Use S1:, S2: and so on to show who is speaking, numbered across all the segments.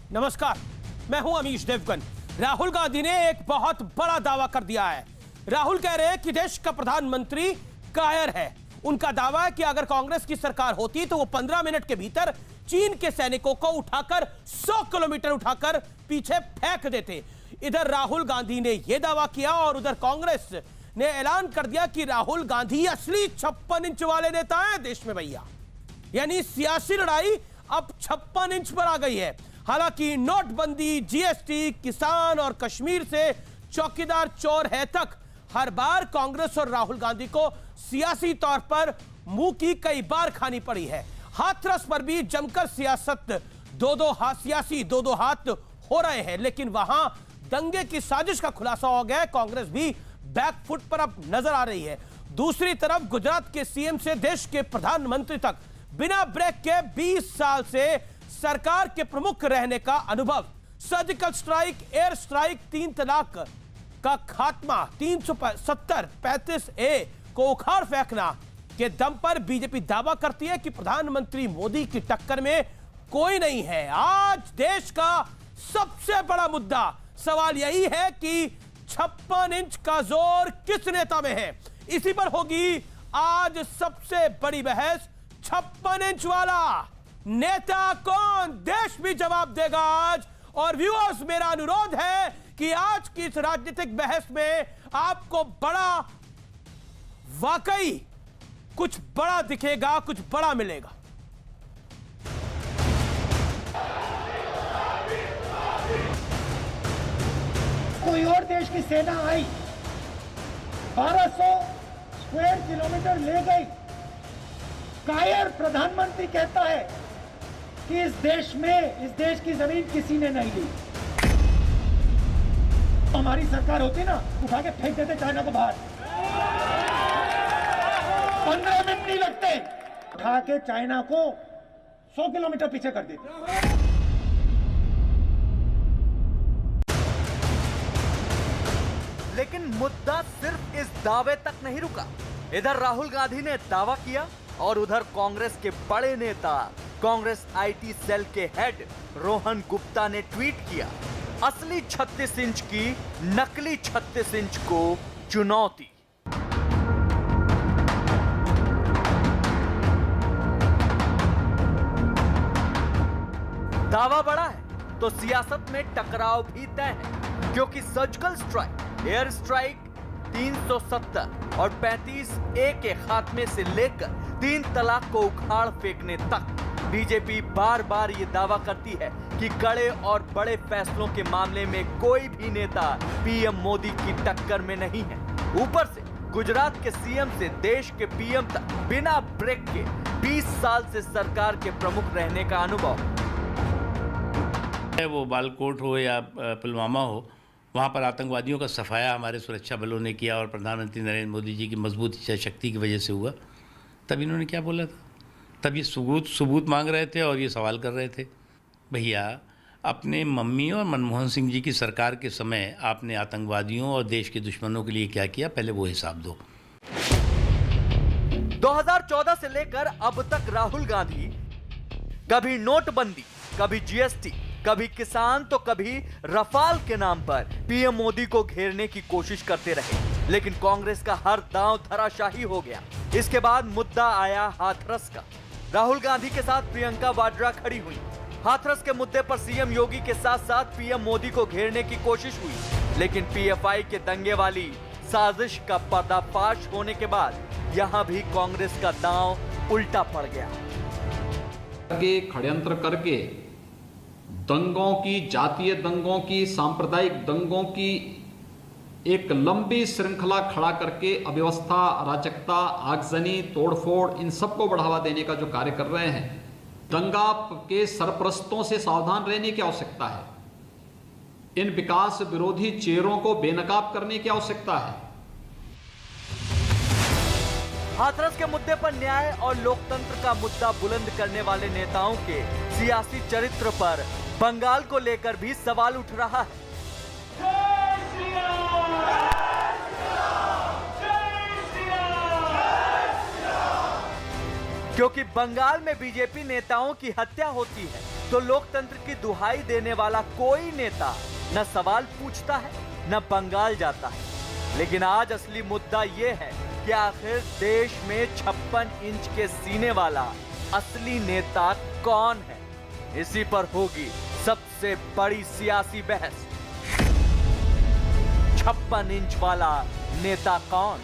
S1: नमस्कार, मैं हूं अमीश देवगन। राहुल गांधी ने एक बहुत बड़ा दावा कर दिया है। राहुल कह रहे हैं कि देश का प्रधानमंत्री कायर है। उनका दावा है कि अगर कांग्रेस की सरकार होती तो वो 15 मिनट के भीतर चीन के सैनिकों को उठाकर 100 किलोमीटर उठाकर पीछे फेंक देते। इधर राहुल गांधी ने यह दावा किया और उधर कांग्रेस ने ऐलान कर दिया कि राहुल गांधी असली 56 इंच वाले नेता हैं देश में भैया। यानी सियासी लड़ाई अब 56 इंच पर आ गई है। हालांकि नोटबंदी, जीएसटी, किसान और कश्मीर से चौकीदार चोर है तक हर बार कांग्रेस और राहुल गांधी को सियासी तौर पर मुंह की कई बार खानी पड़ी है। हाथरस पर भी जमकर सियासत सियासी दो हाथ हो रहे हैं, लेकिन वहां दंगे की साजिश का खुलासा हो गया है। कांग्रेस भी बैकफुट पर अब नजर आ रही है। दूसरी तरफ गुजरात के सीएम से देश के प्रधानमंत्री तक बिना ब्रेक के 20 साल से सरकार के प्रमुख रहने का अनुभव, सर्जिकल स्ट्राइक, एयर स्ट्राइक, 3 तलाक का खात्मा, 370-35A को उखाड़ फेंकना के दम पर बीजेपी दावा करती है कि प्रधानमंत्री मोदी की टक्कर में कोई नहीं है। आज देश का सबसे बड़ा मुद्दा, सवाल यही है कि 56 इंच का जोर किस नेता में है। इसी पर होगी आज सबसे बड़ी बहस। 56 इंच वाला नेता कौन, देश भी जवाब देगा आज। और व्यूअर्स, मेरा अनुरोध है कि आज की इस राजनीतिक बहस में आपको बड़ा, वाकई कुछ बड़ा दिखेगा, कुछ बड़ा मिलेगा।
S2: कोई और देश की सेना आई, 1200 स्क्वायर किलोमीटर ले गई। कायर प्रधानमंत्री कहता है कि इस देश की जमीन किसी ने नहीं ली। हमारी सरकार होती ना, उठा के फेंक देते चाइना को बाहर। 15 मिनट नहीं लगते, उठा के चाइना को 100 किलोमीटर पीछे कर देते।
S3: लेकिन मुद्दा सिर्फ इस दावे तक नहीं रुका। इधर राहुल गांधी ने दावा किया और उधर कांग्रेस के बड़े नेता, कांग्रेस आईटी सेल के हेड रोहन गुप्ता ने ट्वीट किया, असली 36 इंच की नकली 36 इंच को चुनौती। दावा बड़ा है तो सियासत में टकराव भी तय है, क्योंकि सर्जिकल स्ट्राइक, एयर स्ट्राइक, 370 और 35A के खात्मे से लेकर 3 तलाक को उखाड़ फेंकने तक बीजेपी बार बार ये दावा करती है कि कड़े और बड़े फैसलों के मामले में कोई भी नेता पीएम मोदी की टक्कर में नहीं है। ऊपर से गुजरात के सीएम से देश के पीएम तक बिना ब्रेक के 20 साल से सरकार के प्रमुख रहने का अनुभव।
S4: वो बालाकोट हो या पुलवामा हो, वहाँ पर आतंकवादियों का सफाया हमारे सुरक्षा बलों ने किया और प्रधानमंत्री नरेंद्र मोदी जी की मजबूत इच्छा शक्ति की वजह से हुआ। तब इन्होंने क्या बोला था? तब ये सबूत मांग रहे थे और ये सवाल कर रहे थे। भैया, अपने मम्मी और मनमोहन सिंह जी की सरकार के समय आपने आतंकवादियों और देश के दुश्मनों के लिए क्या किया, पहले वो हिसाब दो।
S3: 2014 से लेकर अब तक राहुल गांधी कभी नोटबंदी, कभी जीएसटी, कभी किसान तो कभी रफाल के नाम पर पीएम मोदी को घेरने की कोशिश करते रहे, लेकिन कांग्रेस का हर दांव धराशाही हो गया। इसके बाद मुद्दा आया हाथरस का। राहुल गांधी के साथ प्रियंका वाड्रा खड़ी हुई। हाथरस के मुद्दे पर सीएम योगी के साथ साथ पीएम मोदी को घेरने की कोशिश हुई, लेकिन पीएफआई के दंगे वाली साजिश का पर्दाफाश होने के बाद यहां भी कांग्रेस का दांव उल्टा पड़ गया।
S5: षड्यंत्र करके दंगों की, जातीय दंगों की, सांप्रदायिक दंगों की एक लंबी श्रृंखला खड़ा करके अव्यवस्था, अराजकता, आगजनी, तोड़फोड़, इन सबको बढ़ावा देने का जो कार्य कर रहे हैं, दंगा के सरपरस्तों से सावधान रहने की आवश्यकता है। इन विकास विरोधी चेहरों को बेनकाब करने की आवश्यकता है।
S3: हाथरस के मुद्दे पर न्याय और लोकतंत्र का मुद्दा बुलंद करने वाले नेताओं के सियासी चरित्र पर बंगाल को लेकर भी सवाल उठ रहा है। क्योंकि बंगाल में बीजेपी नेताओं की हत्या होती है, तो लोकतंत्र की दुहाई देने वाला कोई नेता न सवाल पूछता है न बंगाल जाता है। लेकिन आज असली मुद्दा यह है कि आखिर देश में 56 इंच के सीने वाला असली नेता कौन है। इसी पर होगी सबसे बड़ी सियासी बहस। 56 इंच वाला नेता कौन?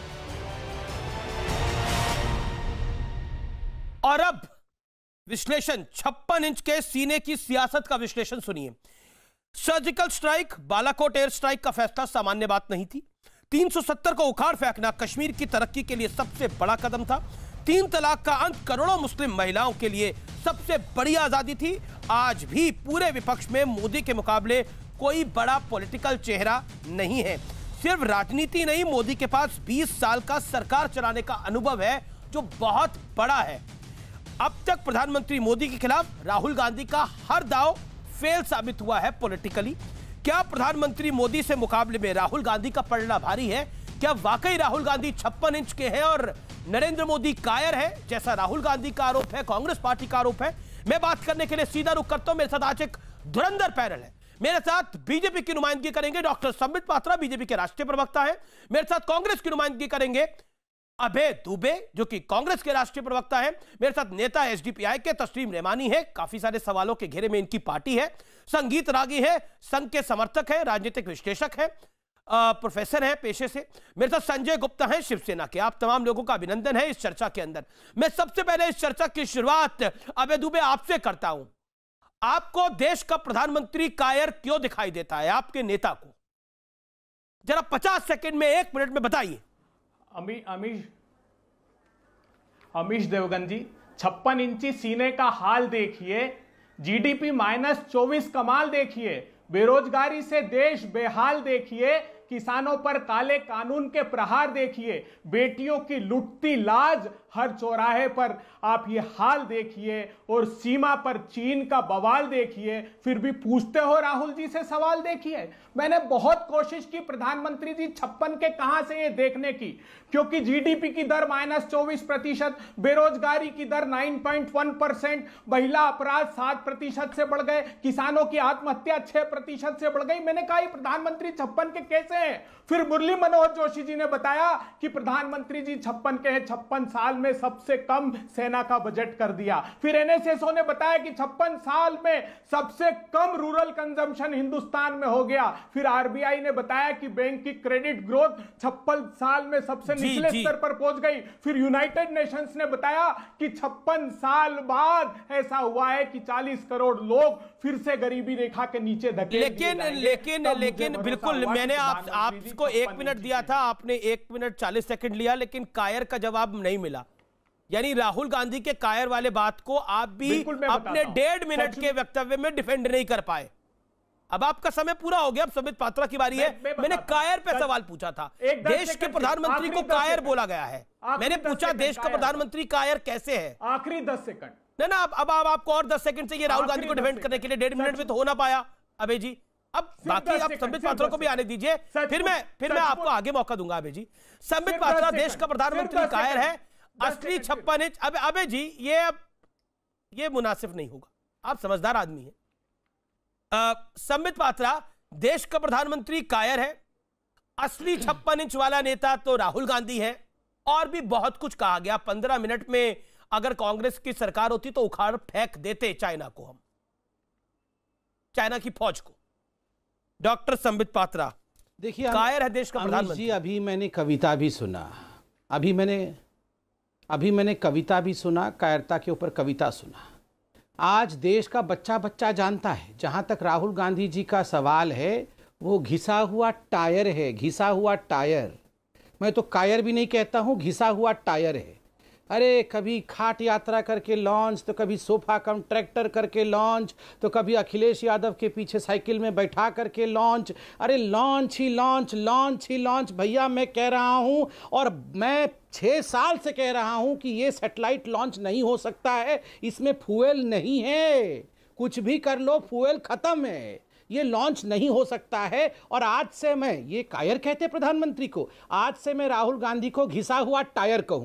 S1: और अब विश्लेषण, 56 इंच के सीने की सियासत का विश्लेषण सुनिए। Surgical strike, Balakot air strike का फैसला सामान्य बात नहीं थी। 370 को उखाड़ फेंकना कश्मीर की तरक्की के लिए सबसे बड़ा कदम था। 3 तलाक का अंत करोड़ों मुस्लिम महिलाओं के लिए सबसे बड़ी आजादी थी। आज भी पूरे विपक्ष में मोदी के मुकाबले कोई बड़ा पॉलिटिकल चेहरा नहीं है। सिर्फ राजनीति नहीं, मोदी के पास 20 साल का सरकार चलाने का अनुभव है जो बहुत बड़ा है। अब तक प्रधानमंत्री मोदी के खिलाफ राहुल गांधी का हर दाव फेल साबित हुआ है पॉलिटिकली। क्या प्रधानमंत्री मोदी से मुकाबले में राहुल गांधी का पलड़ा भारी है? क्या वाकई राहुल गांधी 56 इंच के हैं और नरेंद्र मोदी कायर है, जैसा राहुल गांधी का आरोप है, कांग्रेस पार्टी का आरोप है? मैं बात करने के लिए सीधा रुख करता हूं। मेरे साथ आज एक धुरंधर पैनल है। मेरे साथ बीजेपी की नुमाइंदगी करेंगे डॉक्टर संबित पात्रा, बीजेपी के राष्ट्रीय प्रवक्ता है। मेरे साथ कांग्रेस की नुमाइंदगी करेंगे अभय दुबे, जो कि कांग्रेस के राष्ट्रीय प्रवक्ता है। मेरे साथ नेता एसडीपीआई के तस्लीम रहमानी है, काफी सारे सवालों के घेरे में इनकी पार्टी है। संगीत रागी है, संघ के समर्थक है, राजनीतिक विश्लेषक है, प्रोफेसर है पेशे से। मेरे साथ संजय गुप्ता है, शिवसेना के। आप तमाम लोगों का अभिनंदन है इस चर्चा के अंदर। मैं सबसे पहले इस चर्चा की शुरुआत अभय दुबे आपसे करता हूं। आपको देश का प्रधानमंत्री कायर क्यों दिखाई देता है आपके नेता को? जरा 50 सेकंड में, 1 मिनट में बताइए।
S6: अमीश देवगन जी, 56 इंची सीने का हाल देखिए, जीडीपी -24 कमाल देखिए, बेरोजगारी से देश बेहाल देखिए, किसानों पर काले कानून के प्रहार देखिए, बेटियों की लुटती लाज हर चौराहे पर आप ये हाल देखिए, और सीमा पर चीन का बवाल देखिए, फिर भी पूछते हो राहुल जी से सवाल। देखिए, मैंने बहुत कोशिश की प्रधानमंत्री जी 56 के कहां से ये देखने की, क्योंकि जीडीपी की दर -24%, बेरोजगारी की दर 9.1%, महिला अपराध 7% से बढ़ गए, किसानों की आत्महत्या 6% से बढ़ गई। मैंने कहा ये प्रधानमंत्री 56 के कैसे हैं? फिर मुरली मनोहर जोशी जी ने बताया कि प्रधानमंत्री जी 56 के हैं, 56 साल में सबसे कम सेना का बजट कर दिया। फिर एनएसएसओ ने बताया कि 56 साल में सबसे कम रूरल कंजम्पशन हिंदुस्तान में हो गया। फिर आरबीआई ने बताया कि बैंक की क्रेडिट ग्रोथ 56 साल में सबसे निचले स्तर पर पहुंच गई। फिर यूनाइटेड नेशंस ने बताया कि 56 साल बाद ऐसा हुआ है कि 40 करोड़ लोग फिर से गरीबी रेखा के नीचे धकेल दिए जाएंगे।
S1: लेकिन बिल्कुल, मैंने आपको 1 मिनट दिया था, आपने 1 मिनट 40 सेकंड लिया, लेकिन कायर का जवाब नहीं मिला। यानी राहुल गांधी के कायर वाले बात को आप भी अपने 1.5 मिनट के वक्तव्य में डिफेंड नहीं कर पाए। अब आपका समय पूरा हो गया, अब संबित पात्रा की बारी है। मैंने कायर पे सवाल पूछा था। देश के प्रधानमंत्री को कायर बोला गया है। मैंने पूछा देश का प्रधानमंत्री कायर कैसे है?
S6: आखिरी 10 सेकंड।
S1: ना अब आपको और 10 सेकंड चाहिए राहुल गांधी को डिफेंड करने के लिए। 1.5 मिनट में तो हो ना पाया अभय जी। अब बाकी आप संबित पात्रा को भी आने दीजिए, फिर मैं आपको आगे मौका दूंगा। अभय जी, संबित पात्रा देश का प्रधानमंत्री कायर है, असली 56 इंच। अभय जी, ये मुनासिब नहीं होगा, आप समझदार आदमी हैं। संबित पात्रा, देश का प्रधानमंत्री कायर है, असली 56 इंच वाला नेता तो राहुल गांधी है, और भी बहुत कुछ कहा गया। 15 मिनट में अगर कांग्रेस की सरकार होती तो उखाड़ फेंक देते चाइना को, हम चाइना की फौज को। डॉक्टर संबित पात्रा,
S7: देखिए,
S1: कायर है देश का प्रधानमंत्री।
S7: अभी मैंने कविता भी सुना, अभी मैंने कविता भी सुना, कायरता के ऊपर कविता सुना। आज देश का बच्चा बच्चा जानता है, जहां तक राहुल गांधी जी का सवाल है, वो घिसा हुआ टायर है, घिसा हुआ टायर। मैं तो कायर भी नहीं कहता हूं, घिसा हुआ टायर है। अरे कभी खाट यात्रा करके लॉन्च, तो कभी सोफा कम ट्रैक्टर करके लॉन्च, तो कभी अखिलेश यादव के पीछे साइकिल में बैठा करके लॉन्च। अरे लॉन्च ही लॉन्च, लॉन्च ही लॉन्च। भैया मैं कह रहा हूं, और मैं 6 साल से कह रहा हूं कि ये सैटेलाइट लॉन्च नहीं हो सकता है, इसमें फ्यूल नहीं है। कुछ भी कर लो, फ्यूल खत्म है, ये लॉन्च नहीं हो सकता है। और आज से मैं, ये कायर कहते प्रधानमंत्री को, आज से मैं राहुल गांधी को घिसा हुआ टायर कहूंगा।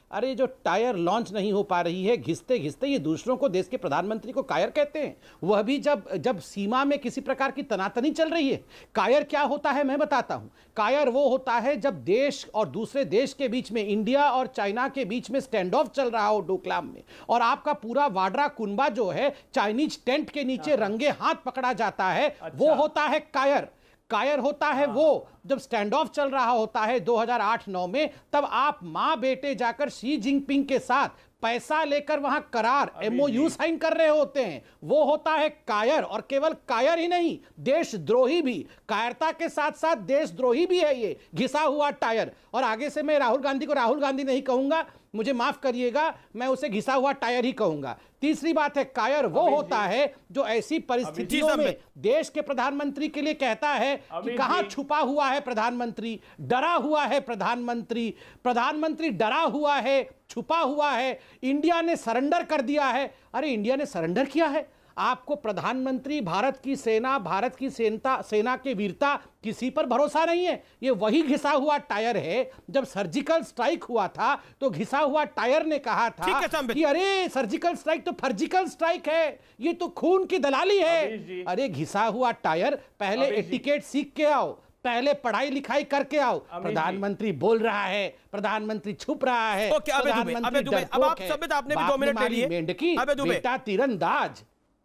S7: अरे जो टायर लॉन्च नहीं हो पा रही है, घिसते घिसते ये दूसरों को, देश के प्रधानमंत्री को कायर कहते हैं, वह भी जब सीमा में किसी प्रकार की तनातनी चल रही है। कायर क्या होता है मैं बताता हूं। कायर वो होता है जब देश और दूसरे देश के बीच में, इंडिया और चाइना के बीच में स्टैंड ऑफ चल रहा हो डोकलाम में, और आपका पूरा वाड्रा कुनबा जो है चाइनीज टेंट के नीचे रंगे हाथ पकड़ा जाता है, वो होता है कायर। कायर होता है वो जब स्टैंड ऑफ चल रहा होता है 2008-9 में, तब आप मां बेटे जाकर शी जिनपिंग के साथ पैसा लेकर वहां करार MOU साइन कर रहे होते हैं, वो होता है कायर। और केवल कायर ही नहीं, देशद्रोही भी, कायरता के साथ साथ देशद्रोही भी है ये घिसा हुआ टायर। और आगे से मैं राहुल गांधी को राहुल गांधी नहीं कहूंगा, मुझे माफ करिएगा, मैं उसे घिसा हुआ टायर ही कहूंगा। तीसरी बात है, कायर वो होता है जो ऐसी परिस्थितियों में देश के प्रधानमंत्री के लिए कहता है कि कहां छुपा हुआ है प्रधानमंत्री, डरा हुआ है प्रधानमंत्री, प्रधानमंत्री डरा हुआ है, छुपा हुआ है, इंडिया ने सरेंडर कर दिया है। अरे इंडिया ने सरेंडर किया है? आपको प्रधानमंत्री, भारत की सेना, भारत की सेना के वीरता, किसी पर भरोसा नहीं है। ये वही घिसा हुआ टायर है। जब सर्जिकल स्ट्राइक हुआ था तो घिसा हुआ टायर ने कहा था कि अरे सर्जिकल स्ट्राइक तो फर्जिकल स्ट्राइक है, ये तो खून की दलाली है। अरे घिसा हुआ टायर, पहले एटिकेट सीख के आओ, पहले पढ़ाई लिखाई करके आओ। प्रधानमंत्री बोल रहा है, प्रधानमंत्री छुप रहा है, प्रधानमंत्री डरपोक है, बाप ने मारी मेंढकी, बेटा तीरंदाज।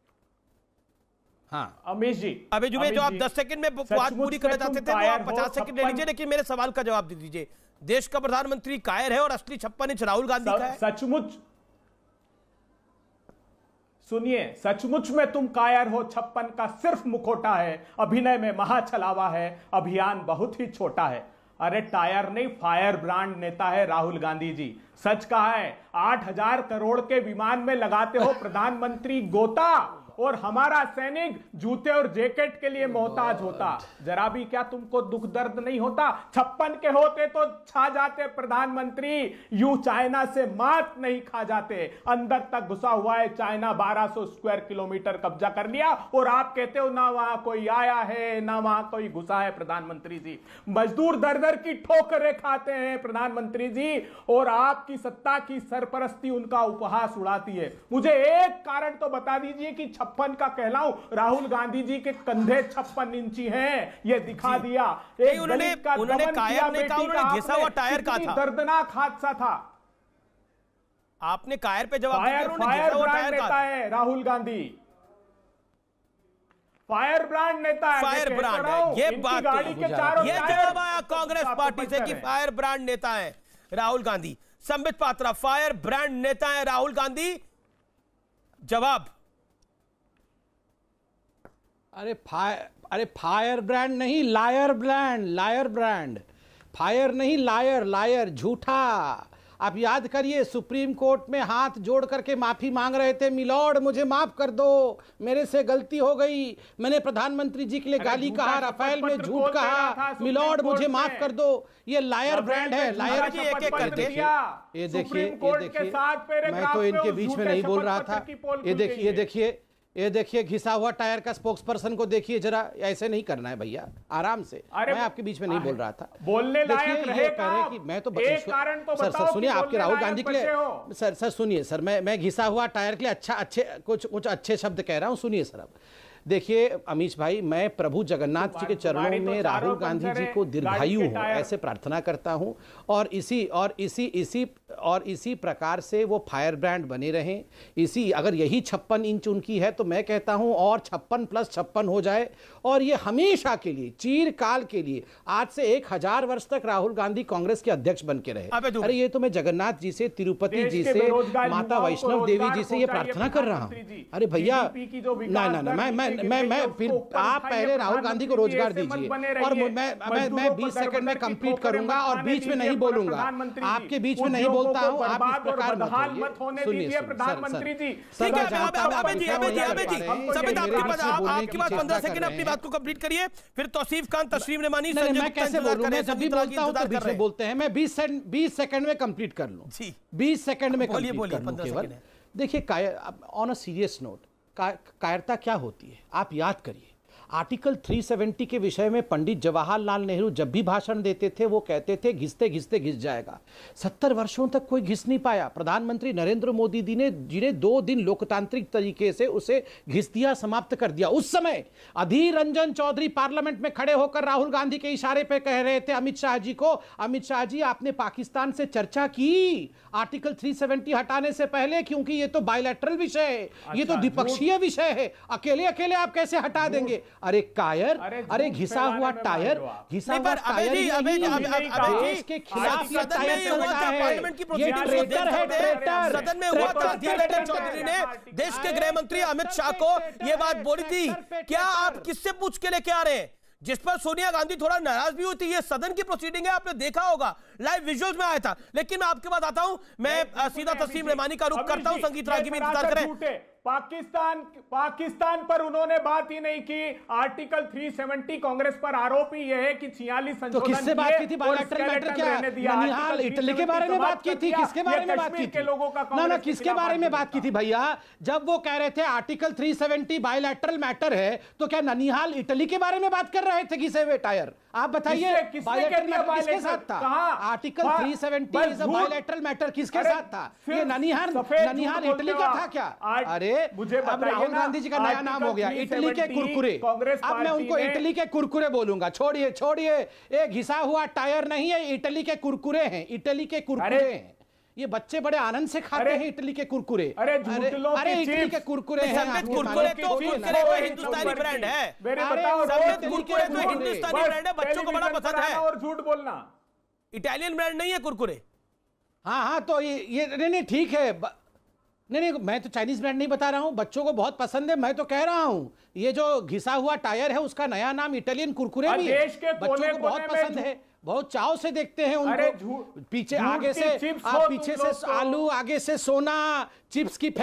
S6: हाँ अमीश जी,
S1: अबे जुबे जो आप 10 सेकंड में बात पूरी करना चाहते थे वो आप 50 सेकंड ले लीजिए, लेकिन मेरे सवाल का जवाब दे दीजिए। देश का प्रधानमंत्री कायर है और असली 56 इंच राहुल गांधी का है?
S6: सचमुच सुनिए, सचमुच में तुम कायर हो। 56 का सिर्फ मुखौटा है, अभिनय में महा छलावा है, अभियान बहुत ही छोटा है। अरे टायर नहीं, फायर ब्रांड नेता है राहुल गांधी जी। सच कहा है, 8,000 करोड़ के विमान में लगाते हो प्रधानमंत्री गोता, और हमारा सैनिक जूते और जैकेट के लिए मोहताज होता। जरा भी क्या तुमको दुख दर्द नहीं होता? 56 के होते तो छा जाते प्रधानमंत्री, यूं चाइना से मात नहीं खा जाते। अंदर तक घुसा हुआ है चाइना, 1200 स्क्वायर किलोमीटर कब्जा कर लिया, और आप कहते हो ना वहां कोई आया है ना वहां कोई घुसा है। प्रधानमंत्री जी, मजदूर दर दर की ठोकरें खाते हैं प्रधानमंत्री जी, और आपकी सत्ता की सरपरस्ती उनका उपहास उड़ाती है। मुझे एक कारण तो बता दीजिए कि 56 का कहलाऊं, राहुल गांधी जी के कंधे 56 इंची हैं, ये दिखा दिया। एक
S1: उन्होंने कायर नहीं कहा, उन्होंने घिसा हुआ टायर का था।
S6: दर्दनाक हादसा था।
S1: आपने कायर पे जवाब दिया, उन्होंने घिसा हुआ टायर का है।
S6: राहुल गांधी फायर ब्रांड नेता है,
S1: फायर ब्रांड है, ये बात गाड़ी के चारों, ये जवाब आया कांग्रेस पार्टी से कि फायर ब्रांड नेता है राहुल गांधी। संबित पात्रा, फायर ब्रांड नेता है राहुल गांधी, जवाब?
S7: अरे फायर ब्रांड नहीं, liar brand, liar brand. Fire नहीं, लायर, लायर झूठा। आप याद करिए, सुप्रीम कोर्ट में हाथ जोड़ करके माफी मांग रहे थे, मिलॉर्ड मुझे माफ कर दो, मेरे से गलती हो गई, मैंने प्रधानमंत्री जी के लिए गाली कहा, राफेल में झूठ कहा, मिलॉर्ड मुझे माफ कर दो। ये लायर ब्रांड है, लायर। ये देखिए, मैं तो इनके बीच में नहीं बोल रहा था। ये देखिए घिसा हुआ टायर का स्पोक्स पर्सन को देखिए जरा, ऐसे नहीं करना है भैया, आराम से। मैं आपके बीच में नहीं बोल रहा था।
S6: बोलने लायक रहेगा,
S7: कि मैं तो
S6: सर
S7: सुनिए, आपके राहुल गांधी के लिए सर सुनिए सर, मैं घिसा हुआ टायर के लिए कुछ अच्छे शब्द कह रहा हूं, सुनिए सर। अब देखिए अमीश भाई, मैं प्रभु जगन्नाथ जी के चरणों में राहुल गांधी जी को दीर्घायु हो ऐसे प्रार्थना करता हूं, और इसी प्रकार से वो फायर ब्रांड बने रहें। अगर यही 56 इंच उनकी है तो मैं कहता हूं और 56 + 56 हो जाए, और ये हमेशा के लिए, चिरकाल के लिए, आज से 1000 वर्ष तक राहुल गांधी कांग्रेस के अध्यक्ष बन के रहे। अरे ये तो मैं जगन्नाथ जी से, तिरुपति जी से, माता वैष्णव देवी जी से ये प्रार्थना कर रहा हूं। अरे भैया ना, मैं फिर आप पहले राहुल गांधी को रोजगार दीजिए, और मैं 20 सेकंड में कंप्लीट करूंगा और बीच में नहीं बोलूंगा, आपके बीच में नहीं बोलता हूं, आप इस प्रकार मत
S6: सुनिए प्रधानमंत्री जी।
S1: आपकी बात 15 सेकंड, अपनी बात को कंप्लीट करिए, फिर तौसीफ खान, तस्लीम रेमानी,
S7: मैं कैसे बोलूं? मैं जब भी बोलता हूं तो बीच में बोलते हैं। मैं 20 सेकंड में कंप्लीट कर लूं, 20 सेकंड में कंप्लीट कर लूं केवल। देखिए, ऑन अ सीरियस नोट, कायरता क्या होती है आप याद करिए। आर्टिकल 370 के विषय में पंडित जवाहरलाल नेहरू जब भी भाषण देते थे वो कहते थे घिसते घिसते घिस जाएगा। 70 वर्षों तक कोई घिस नहीं पाया। प्रधानमंत्री नरेंद्र मोदी जी ने 2 दिन लोकतांत्रिक तरीके से उसे घिस दिया, समाप्त कर दिया। उस समय अधीर रंजन चौधरी पार्लियामेंट में खड़े होकर राहुल गांधी के इशारे पर कह रहे थे अमित शाह जी को, अमित शाह जी आपने पाकिस्तान से चर्चा की आर्टिकल 370 हटाने से पहले, क्योंकि ये तो बायलैटरल विषय है, ये तो द्विपक्षीय विषय है, अकेले अकेले आप कैसे हटा देंगे? अरे कायर, अरे घिसा हुआ टायर, घिसा हुआ टायर देश के खिलाफ ये टायर चलता है, ये ट्रेटर है, ट्रेटर।
S1: सदन में हुआ था, अधीर रंजन चौधरी ने देश के गृह मंत्री अमित शाह को यह बात बोली थी। क्या आप किससे पूछ के लेके आ रहे हैं? जिस पर सोनिया गांधी थोड़ा नाराज भी हुई थी। ये सदन की प्रोसीडिंग है, आपने देखा होगा, लाइव विजुअल्स में आया था। लेकिन मैं आपके पास आता हूं, मैं सीधा तस्लीम रहमानी का रुख करता हूं। संगीत रागी में इंतजार करें।
S6: पाकिस्तान पर उन्होंने बात ही नहीं की। आर्टिकल 370 कांग्रेस पर आरोप ही यह है कि 46 संशोधन
S7: तो किससे बात की थी? बायलैटरल मैटर क्या? ननिहाल इटली के बारे में बात की थी? किसके बारे में बात की थी? ना किसके बारे में बात की थी भैया? जब वो कह रहे थे आर्टिकल 370 बायलैटरल मैटर है, तो क्या ननिहाल इटली के बारे में बात कर रहे थे घिसे हुए टायर? आप बताइए, बायलैटरल मैटर किसके साथ था? Article 370 is a bilateral matter, किसके साथ था? ये ननिहाल इटली का था क्या? अरे
S6: मुझे
S7: अब राहुल गांधी जी का नया नाम हो गया इटली के कुरकुरे। अब मैं उनको इटली के कुरकुरे बोलूंगा। छोड़िए छोड़िए, ये घिसा हुआ टायर नहीं है, इटली के कुरकुरे हैं, इटली के कुरकुरे हैं। ये बच्चे बड़े आनंद से खाते हैं इटली के कुरकुरे।
S6: अरे
S7: इटली के कुरकुरे हैं।
S1: कुरकुरे तो हिंदुस्तानी ब्रांड है। कुरकुरे तो हिंदुस्तानी ब्रांड है, बच्चों को बड़ा पसंद है।
S6: और झूठ बोलना
S1: इटालियन ब्रांड नहीं है कुरकुरे।
S7: हाँ तो ये नहीं ठीक है। नहीं, मैं तो चाइनीज ब्रांड नहीं बता रहा हूं, बच्चों को बहुत पसंद है। मैं तो कह रहा हूं ये जो घिसा हुआ टायर है उसका नया नाम इटालियन कुरकुरे भी है। बच्चों को बहुत पसंद है, बहुत चाव से देखते हैं उनको। पीछे आगे से आप पीछे से आलू, आगे से सोना, चिप्स की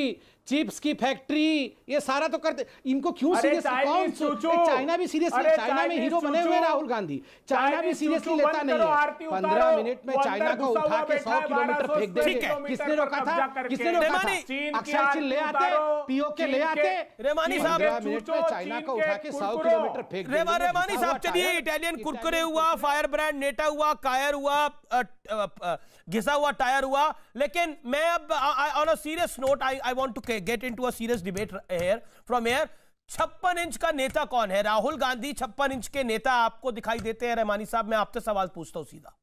S7: फैक्ट्री, ये सारा तो करते। इनको क्यों सीरियस? कौन चाइना भी सीरियसली, चाइना में हीरो बने हुए राहुल गांधी। चाइना भी सीरियसली लेता नहीं है। 15 मिनट में चाइना को उठा के 100 किलोमीटर फेंक देंगे। किसने रोका था? किसने रोका था? अक्षय चीन ले आते, पीओके ले आते।
S1: रेमानी साहब
S7: 15 मिनट में चाइना को उठा के 100 किलोमीटर फेंक देंगे।
S1: रेमानी साहब चलिए, इटालियन कुरकुरे हुआ, फायर ब्रांड नेटा हुआ, कायर हुआ, घिसा हुआ टायर हुआ। लेकिन मैं अब on a serious note I want to get into a serious debate here from here. 56 inch का नेता कौन है? राहुल गांधी 56 इंच के नेता आपको दिखाई देते हैं? रहमानी साहब मैं आपसे सवाल पूछता हूं सीधा।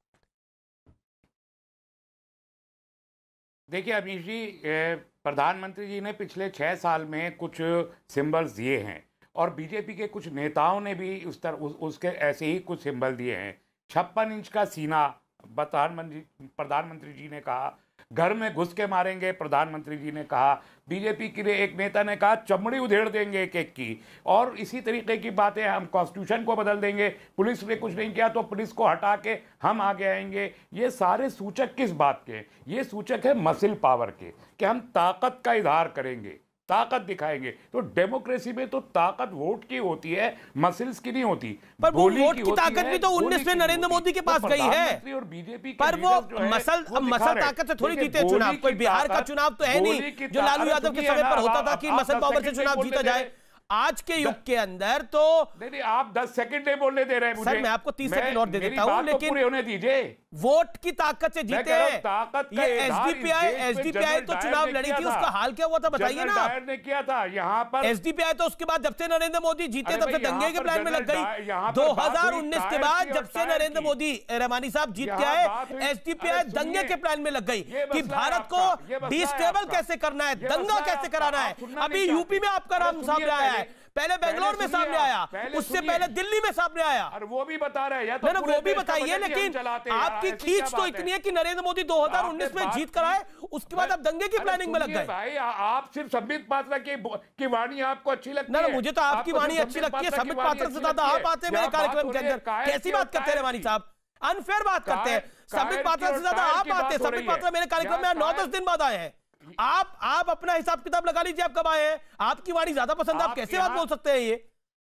S8: देखिए अमीश जी, प्रधानमंत्री जी ने पिछले 6 साल में कुछ सिंबल्स दिए हैं और बीजेपी के कुछ नेताओं ने भी उसके ऐसे ही कुछ सिंबल दिए हैं। 56 इंच का सीना प्रधानमंत्री जी ने कहा, घर में घुस के मारेंगे प्रधानमंत्री जी ने कहा, बीजेपी के लिए एक नेता ने कहा चमड़ी उधेड़ देंगे एक एक की, और इसी तरीके की बातें, हम कॉन्स्टिट्यूशन को बदल देंगे, पुलिस ने कुछ नहीं किया तो पुलिस को हटा के हम आगे आएंगे। ये सारे सूचक किस बात के? ये सूचक है मसल पावर के, कि हम ताकत का इजहार करेंगे, ताकत दिखाएंगे। तो डेमोक्रेसी में तो ताकत वोट की होती है, मसल्स की नहीं होती।
S1: पर वो वोट की ताकत भी तो 19 में नरेंद्र मोदी के पास गई है
S8: और बीजेपी
S1: पर वो मसल ताकत से थोड़ी जीते चुनाव। कोई बिहार का चुनाव तो है नहीं जो लालू यादव के समय पर होता था कि मसल पावर से चुनाव जीता जाए। आज के युग के अंदर तो
S8: नहीं, आप 10 सेकंड नहीं बोलने दे रहे हैं मुझे।
S1: सर मैं आपको 30 सेकंड और दे देता हूं, लेकिन
S8: पूरे होने दीजिए।
S1: वोट की ताकत से जीते हैं। ये एसडीपीआई तो चुनाव लड़ी थी, उसका हाल क्या हुआ था बताइए ना।
S8: डायर ने किया था यहाँ पर।
S1: एसडीपीआई तो उसके बाद जब से नरेंद्र मोदी जीते तब से दंगे के प्लान में लग गई। 2019 के बाद जब से नरेंद्र मोदी, रहमानी साहब, जीत के आए, एसडीपीआई दंगे के प्लान में लग गई कि भारत को डिस्टेबल कैसे करना है, दंगा कैसे कराना है। अभी यूपी में आपका नाम सामने आया है, पहले बेंगलोर में सामने आया, उससे पहले दिल्ली में सामने आया।
S8: और वो भी बता रहे हैं,
S1: तो वो भी बताइए, लेकिन आपकी खींच तो इतनी है कि नरेंद्र मोदी 2019 में जीत कर आए, उसके बाद आप दंगे की प्लानिंग में लग गए।
S8: भाई आप सिर्फ संबित पात्रा की वाणी आपको अच्छी लगती है?
S1: ना, मुझे तो आपकी वाणी अच्छी लगती है। संबित पात्रा से ज्यादा आप आते हैं मेरे कार्यक्रम के अंदर। कैसी बात करते हैं रहमानी साहब? अनफेयर बात करते हैं। संबित पात्रा से ज्यादा आप आते हैं। संबित पात्रा मेरे कार्यक्रम में 9-10 दिन बाद आए हैं। आप अपना हिसाब किताब लगा लीजिए, आप कब आए हैं। आपकी वाणी ज्यादा पसंद है, आप कैसे बात बोल सकते हैं ये?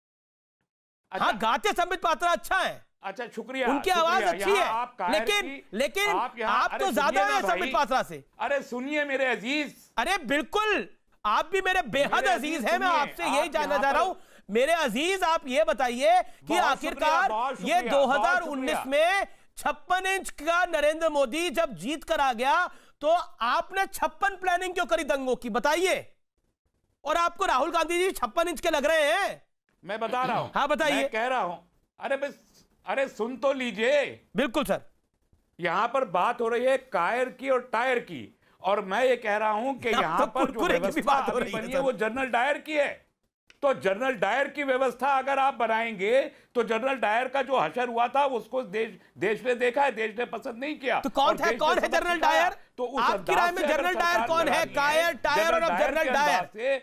S1: हाँ, गाते संबित पात्रा अच्छा है,
S8: अच्छा शुक्रिया,
S1: उनकी आवाज अच्छी है, लेकिन आप तो ज्यादा है संबित पात्रा से।
S8: अरे सुनिए मेरे अजीज,
S1: अरे बिल्कुल, आप भी मेरे बेहद अजीज हैं। मैं आपसे यही जानना चाह रहा हूं, मेरे अजीज आप ये बताइए कि आखिरकार ये 2019 में 56 इंच का नरेंद्र मोदी जब जीत कर आ गया तो आपने 56 प्लानिंग क्यों करी दंगों की, बताइए। और आपको राहुल गांधी जी 56 इंच के लग रहे हैं।
S8: मैं बता रहा हूं,
S1: हाँ बताइए।
S8: मैं कह रहा हूं, अरे सुन तो लीजिए।
S1: बिल्कुल सर,
S8: यहां पर बात हो रही है कायर की और टायर की, और मैं ये कह रहा हूं कि यहां पर जो व्यवस्था अभी बनी है वो जनरल डायर की है। तो जनरल डायर की व्यवस्था अगर आप बनाएंगे तो जनरल डायर का जो हशर हुआ था उसको देश ने देखा है, देश ने पसंद नहीं किया।
S1: तो कौन है जनरल डायर?
S8: तो
S1: आपकी राय में जनरल डायर कौन है? कायर, टायर और अब जनरल डायर।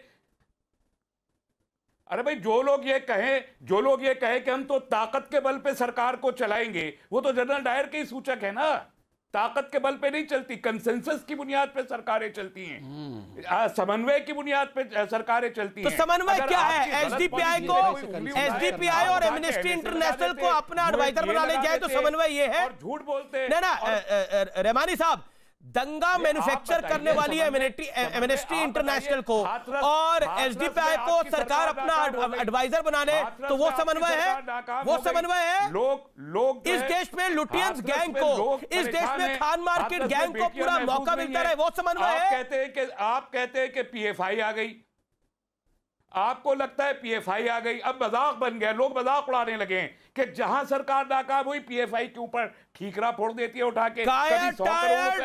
S8: अरे भाई, जो लोग ये कहें कि हम तो ताकत के बल पे सरकार को चलाएंगे, वो तो जनरल डायर के ही सूचक है ना। ताकत के बल पे नहीं चलती, कंसेंसस की बुनियाद पे सरकारें चलती हैं, समन्वय की बुनियाद पे सरकारें चलती हैं।
S1: तो समन्वय क्या है? एसडीपीआई और एमनेस्टी इंटरनेशनल को अपना एडवाइजर बनाने जाए तो समन्वय ये है?
S8: और झूठ बोलते हैं
S1: ना रहमानी साहब, दंगा मैन्युफैक्चर करने वाली है एमनेस्टी इंटरनेशनल को और एसडीपीआई को सरकार अपना एडवाइजर बनाने, तो वो समन्वय है? वो समन्वय है?
S8: लोग
S1: इस देश में लुटियंस गैंग को, इस देश में खान मार्केट गैंग को पूरा मौका मिलता रहे, वो समन्वय है?
S8: आप कहते हैं कि पीएफआई आ गई, आपको लगता है पीएफआई आ गई। अब मजाक बन गया, लोग मजाक उड़ाने लगे हैं कि जहां सरकार नाकाम हुई पीएफआई के ऊपर ठीकरा फोड़ देती है उठा के।
S1: कायर टायर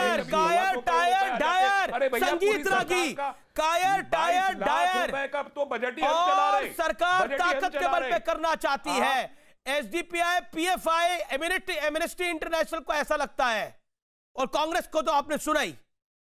S1: संगीत रागी, कायर टायर डायर
S8: का तो बजट ही हम चला रहे,
S1: सरकार ताकत के बल पे करना चाहती है। एसडीपीआई, पीएफआई, एमनेस्टी इंटरनेशनल को ऐसा लगता है, और कांग्रेस को तो आपने सुना ही।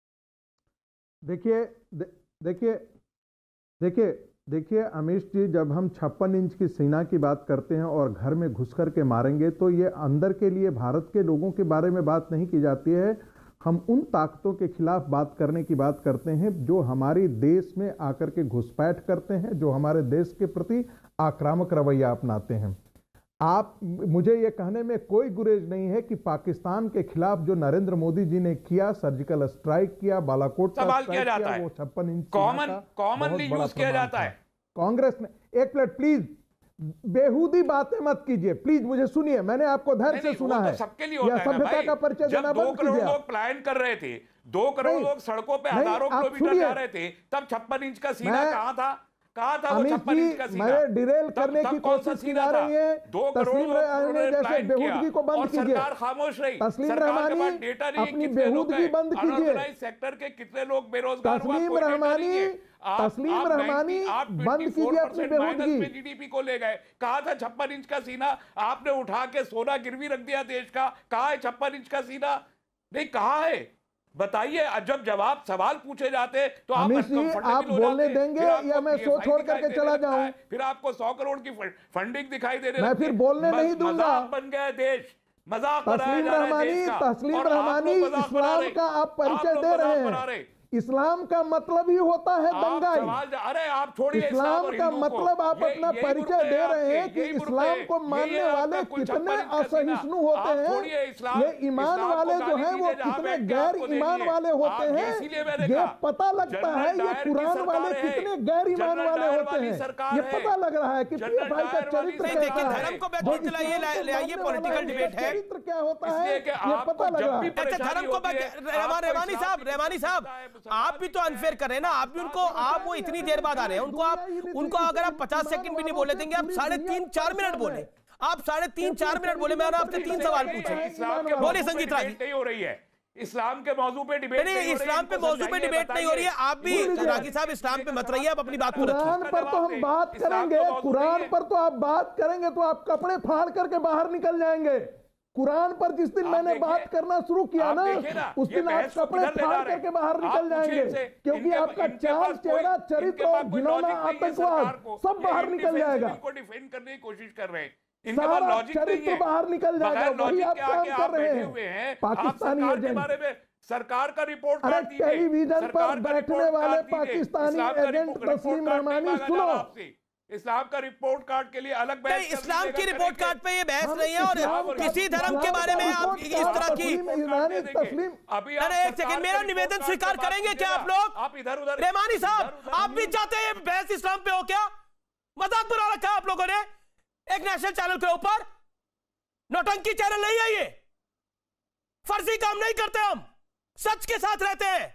S9: देखिए अमीश जी, जब हम 56 इंच की सेना की बात करते हैं और घर में घुस कर के मारेंगे, तो ये अंदर के लिए भारत के लोगों के बारे में बात नहीं की जाती है। हम उन ताकतों के खिलाफ बात करने की बात करते हैं जो हमारे देश में आकर के घुसपैठ करते हैं, जो हमारे देश के प्रति आक्रामक रवैया अपनाते हैं। आप, मुझे ये कहने में कोई गुरेज नहीं है कि पाकिस्तान के खिलाफ जो नरेंद्र मोदी जी ने किया, सर्जिकल स्ट्राइक किया, बालाकोट का स्ट्राइक किया, वो 56 इंच
S8: कॉमनली यूज किया जाता है।
S9: कांग्रेस ने, एक मिनट प्लीज, बेहूदी बातें मत कीजिए प्लीज, मुझे सुनिए, मैंने आपको धैर्य से सुना है।
S8: सबके लिए होता है
S9: सभ्यता का परिचय देना बंद कीजिए।
S8: 2 करोड़ लोग पलायन कर रहे थे, 2 करोड़ लोग सड़कों पे हजारों किलोमीटर जा रहे थे, तब 56 इंच का सीना कहां था? कहा था वो 56 इंच का सीना?
S9: मैं डिरेल करने की कोशिश की जा रही है।
S8: 2 करोड़
S9: ने जैसे बेहूदगी को बंद कीजिए।
S8: सरकार खामोश रही।
S9: तस्लीम रहमानी, अपनी बेहूदगी बंद कीजिए।
S8: सेक्टर के कितने लोग बेरोजगार?
S9: तस्लीम रहमानी बंद कीजिए अपनी बेहूदगी।
S8: जीडीपी को ले गए, कहा था 56 इंच का सीना, आपने उठा के सोना गिरवी रख दिया देश का। कहा है 56 इंच का सीना? नहीं, कहा है? बताइए। जब जवाब सवाल पूछे जाते तो आप
S9: बोलने देंगे या मैं सो छोड़ करके चला जाऊं?
S8: फिर आपको 100 करोड़ की फंडिंग दिखाई दे रही है,
S9: मैं फिर बोलने नहीं दूंगा।
S8: मजाक बन गया देश, मजाक
S9: तस्लीम रहमानी, इस्लाम का आप परिचय दे रहे हैं। इस्लाम का मतलब ही होता है दंगाई।
S8: अरे आप छोड़िए,
S9: इस्लाम का मतलब आप अपना परिचय दे रहे हैं कि इस्लाम को मानने वाले कितने असहिष्णु होते हैं, ये ईमान वाले जो हैं वो कितने गैर ईमान वाले होते हैं, ये पता लगता है। ये कुरान वाले कितने गैर ईमान वाले होते हैं, ये पता लग रहा है कि पीएफआई का चरित्र क्या है,
S1: पॉलिटिकल डिबेट है,
S9: चरित्र क्या होता है, ये पता लग रहा है।
S1: अच्छा, धर्म को रहमानी साहब, आप भी तो अनफेयर कर रहे हैं ना। आप भी उनको, आप वो इतनी देर बाद आ रहे हैं, उनको अगर आप 50 सेकंड भी नहीं बोले देंगे, आप 3.5-4 मिनट बोले, आप 3.5-4 मिनट बोले। मैंने आपसे 3 सवाल पूछे, बोले संगीत रागी।
S8: नहीं हो रही है इस्लाम के मौजू पे डिबेट,
S1: नहीं, इस्लाम पे मौजू पे डिबेट नहीं हो रही है। आप भी रागी साहब इस्लाम पे मत रहिए, आप अपनी बात को रखिए।
S9: कुरान पर तो हम बात करेंगे, कुरान पर तो आप बात करेंगे तो आप कपड़े फाड़ करके बाहर निकल जाएंगे। कुरान पर जिस दिन मैंने बात करना शुरू किया ना, उस दिन आप कपड़े फाड़ करके बाहर निकल जाएंगे, क्योंकि आपका चाल, चेहरा, चरित्र और घिनौना आतंकवाद सब बाहर निकल जाएगा।
S8: डिफेंड करने की कोशिश कर रहे हैं,
S9: सारा चरित्र बाहर निकल जाएगा। वही आप काम कर रहे हैं। पाकिस्तानी एजेंट,
S8: सरकार का रिपोर्ट,
S9: टेलीविजन पर बैठने वाले पाकिस्तानी एजेंट तस्लीम रहमानी, सुनो,
S8: इस्लाम का रिपोर्ट कार्ड के लिए अलग बहस
S1: नहीं, इस्लाम की रिपोर्ट कार्ड पे ये बहस नहीं है, और किसी धर्म के बारे में आप इस तरह की। अरे एक सेकंड, मेरा निवेदन स्वीकार करेंगे क्या आप लोग?
S8: आप इधर उधर,
S1: रहमानी साहब, आप भी चाहते हैं बहस इस्लाम पे हो क्या? मजाक बना रखा है आप लोगों ने एक नेशनल चैनल के ऊपर। नौटंकी चैनल नहीं है ये, फर्जी काम नहीं करते हम, सच के साथ रहते हैं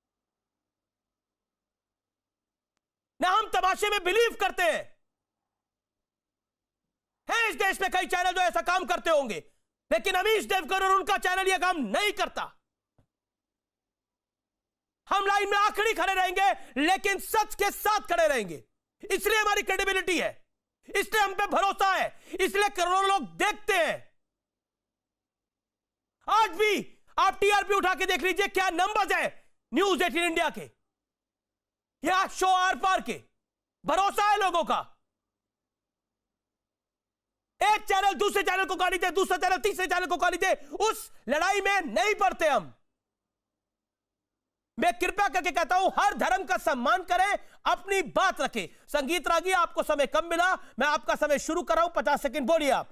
S1: ना, हम तमाशे में बिलीव करते हैं। इस देश में कई चैनल जो ऐसा काम करते होंगे, लेकिन अमीश देवगन और उनका चैनल यह काम नहीं करता। हम लाइन में आखिरी खड़े रहेंगे, लेकिन सच के साथ खड़े रहेंगे। इसलिए हमारी क्रेडिबिलिटी है, इसलिए हम पे भरोसा है, इसलिए करोड़ों लोग देखते हैं। आज भी आप टीआरपी उठा के देख लीजिए, क्या नंबर्स है न्यूज 18 इंडिया के या शो आर पार के। भरोसा है लोगों का। एक चैनल दूसरे चैनल को गाली दे, दूसरा चैनल तीसरे चैनल को गाली दे, उस लड़ाई में नहीं पड़ते हम। मैं कृपया करके कहता हूं, हर धर्म का सम्मान करें, अपनी बात रखें। संगीत रागी, आपको समय कम मिला, मैं आपका समय शुरू कर रहा हूं, 50 सेकंड बोलिए आप।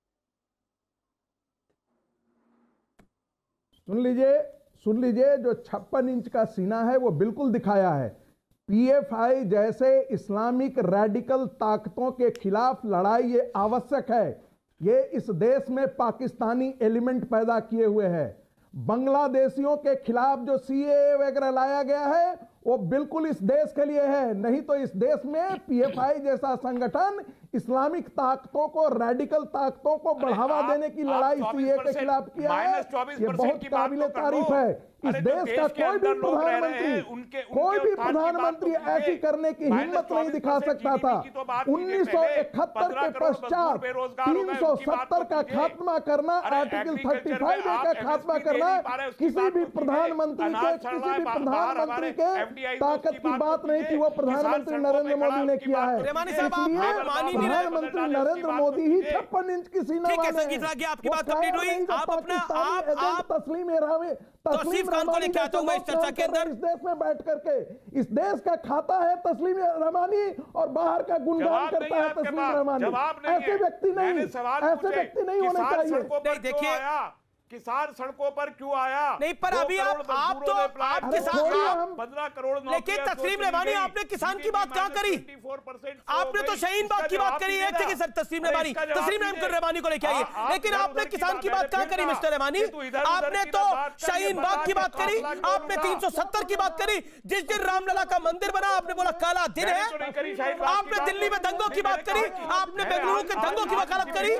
S9: सुन लीजिए, जो 56 इंच का सीना है वो बिल्कुल दिखाया है। पीएफआई जैसे इस्लामिक रेडिकल ताकतों के खिलाफ लड़ाई ये आवश्यक है। ये इस देश में पाकिस्तानी एलिमेंट पैदा किए हुए हैं। बांग्लादेशियों के खिलाफ जो सीएए वगैरह लाया गया है वो बिल्कुल इस देश के लिए है। नहीं तो इस देश में पीएफआई जैसा संगठन इस्लामिक ताकतों को, रेडिकल ताकतों को बढ़ावा देने की लड़ाई सीएए के खिलाफ किया है। ये बहुत काबिले तारीफ है। इस देश का कोई भी प्रधानमंत्री ऐसी करने की हिम्मत नहीं दिखा सकता था। 1971 के पश्चात 370 का खात्मा करना, आर्टिकल 35 का खात्मा करना किसी भी प्रधानमंत्री के ताकत की बात नहीं थी। वो प्रधानमंत्री नरेंद्र मोदी ने किया है। प्रधानमंत्री नरेंद्र मोदी ही 56 इंच की सीना वाले।
S1: आपकी बात कंप्लीट हुई। आप अपना तस्लीम खान को लेके आता हूं मैं इस चर्चा के अंदर।
S9: इस देश में बैठ करके इस देश का खाता है तस्लीम रमानी और बाहर का गुणगान करता है तस्लीम रमानी। ऐसे व्यक्ति नहीं होने चाहिए।
S8: देखिए, किसान सड़कों पर क्यों आया?
S1: नहीं, पर अभी आप तो आप किसान
S8: 15 करोड़,
S1: लेकिन तस्लीम रहमानी आपने किसान की बात कहां करी? आपने तो शहीन बाग की बात करी। एक सेकंड सर, तस्लीम रहमानी को लेके आइए। लेकिन आपने किसान की बात कहां करी मिस्टर रहमानी? आपने तो शहीन बाग की बात करी, आपने 370 की बात करी। जिस दिन रामलला का मंदिर बना आपने बोला काला दिन है। आपने दिल्ली में दंगों की बात करी, आपने बेंगलुरु के दंगों की वकालत करी,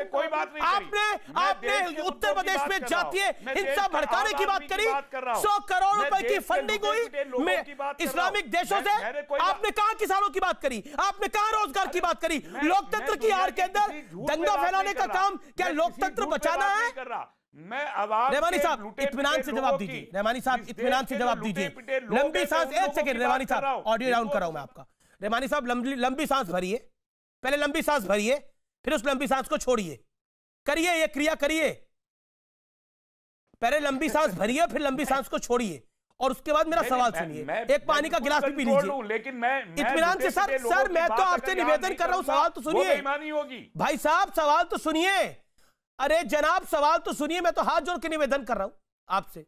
S1: आपने उत्तर प्रदेश में हिंसा भड़काने की बात करी। 100 करोड़ रुपए की फंडिंग हुई इस्लामिक देशों से। आपने कहां किसानों की बात करी? आपने कहां रोजगार की बात करी? लोकतंत्र की आड़ के अंदर दंगा फैलाने का काम क्या लोकतंत्र बचाना है? रहमानी साहब इत्मीनान से जवाब दीजिए। रहमानी साहब इत्मीनान से जवाब दीजिए। लंबी सांस, एक सेकंड रहमानी साहब, ऑडियो डाउन कर रहा हूं मैं आपका। रहमानी साहब लंबी सांस भरिए, पहले लंबी सांस भरिए, फिर उस लंबी सांस को छोड़िए। करिए ये क्रिया करिए। पहले लंबी सांस भरिए, फिर लंबी सांस को छोड़िए और उसके बाद मेरा सवाल सुनिए। एक पानी का गिलास भी पी लीजिए।
S8: लेकिन मैं
S1: इत्मीनान से सर मैं तो आपसे निवेदन कर रहा हूं, सवाल तो सुनिए भाई साहब, सवाल तो सुनिए। अरे जनाब सवाल तो सुनिए, मैं तो हाथ जोड़ के निवेदन कर रहा हूं आपसे।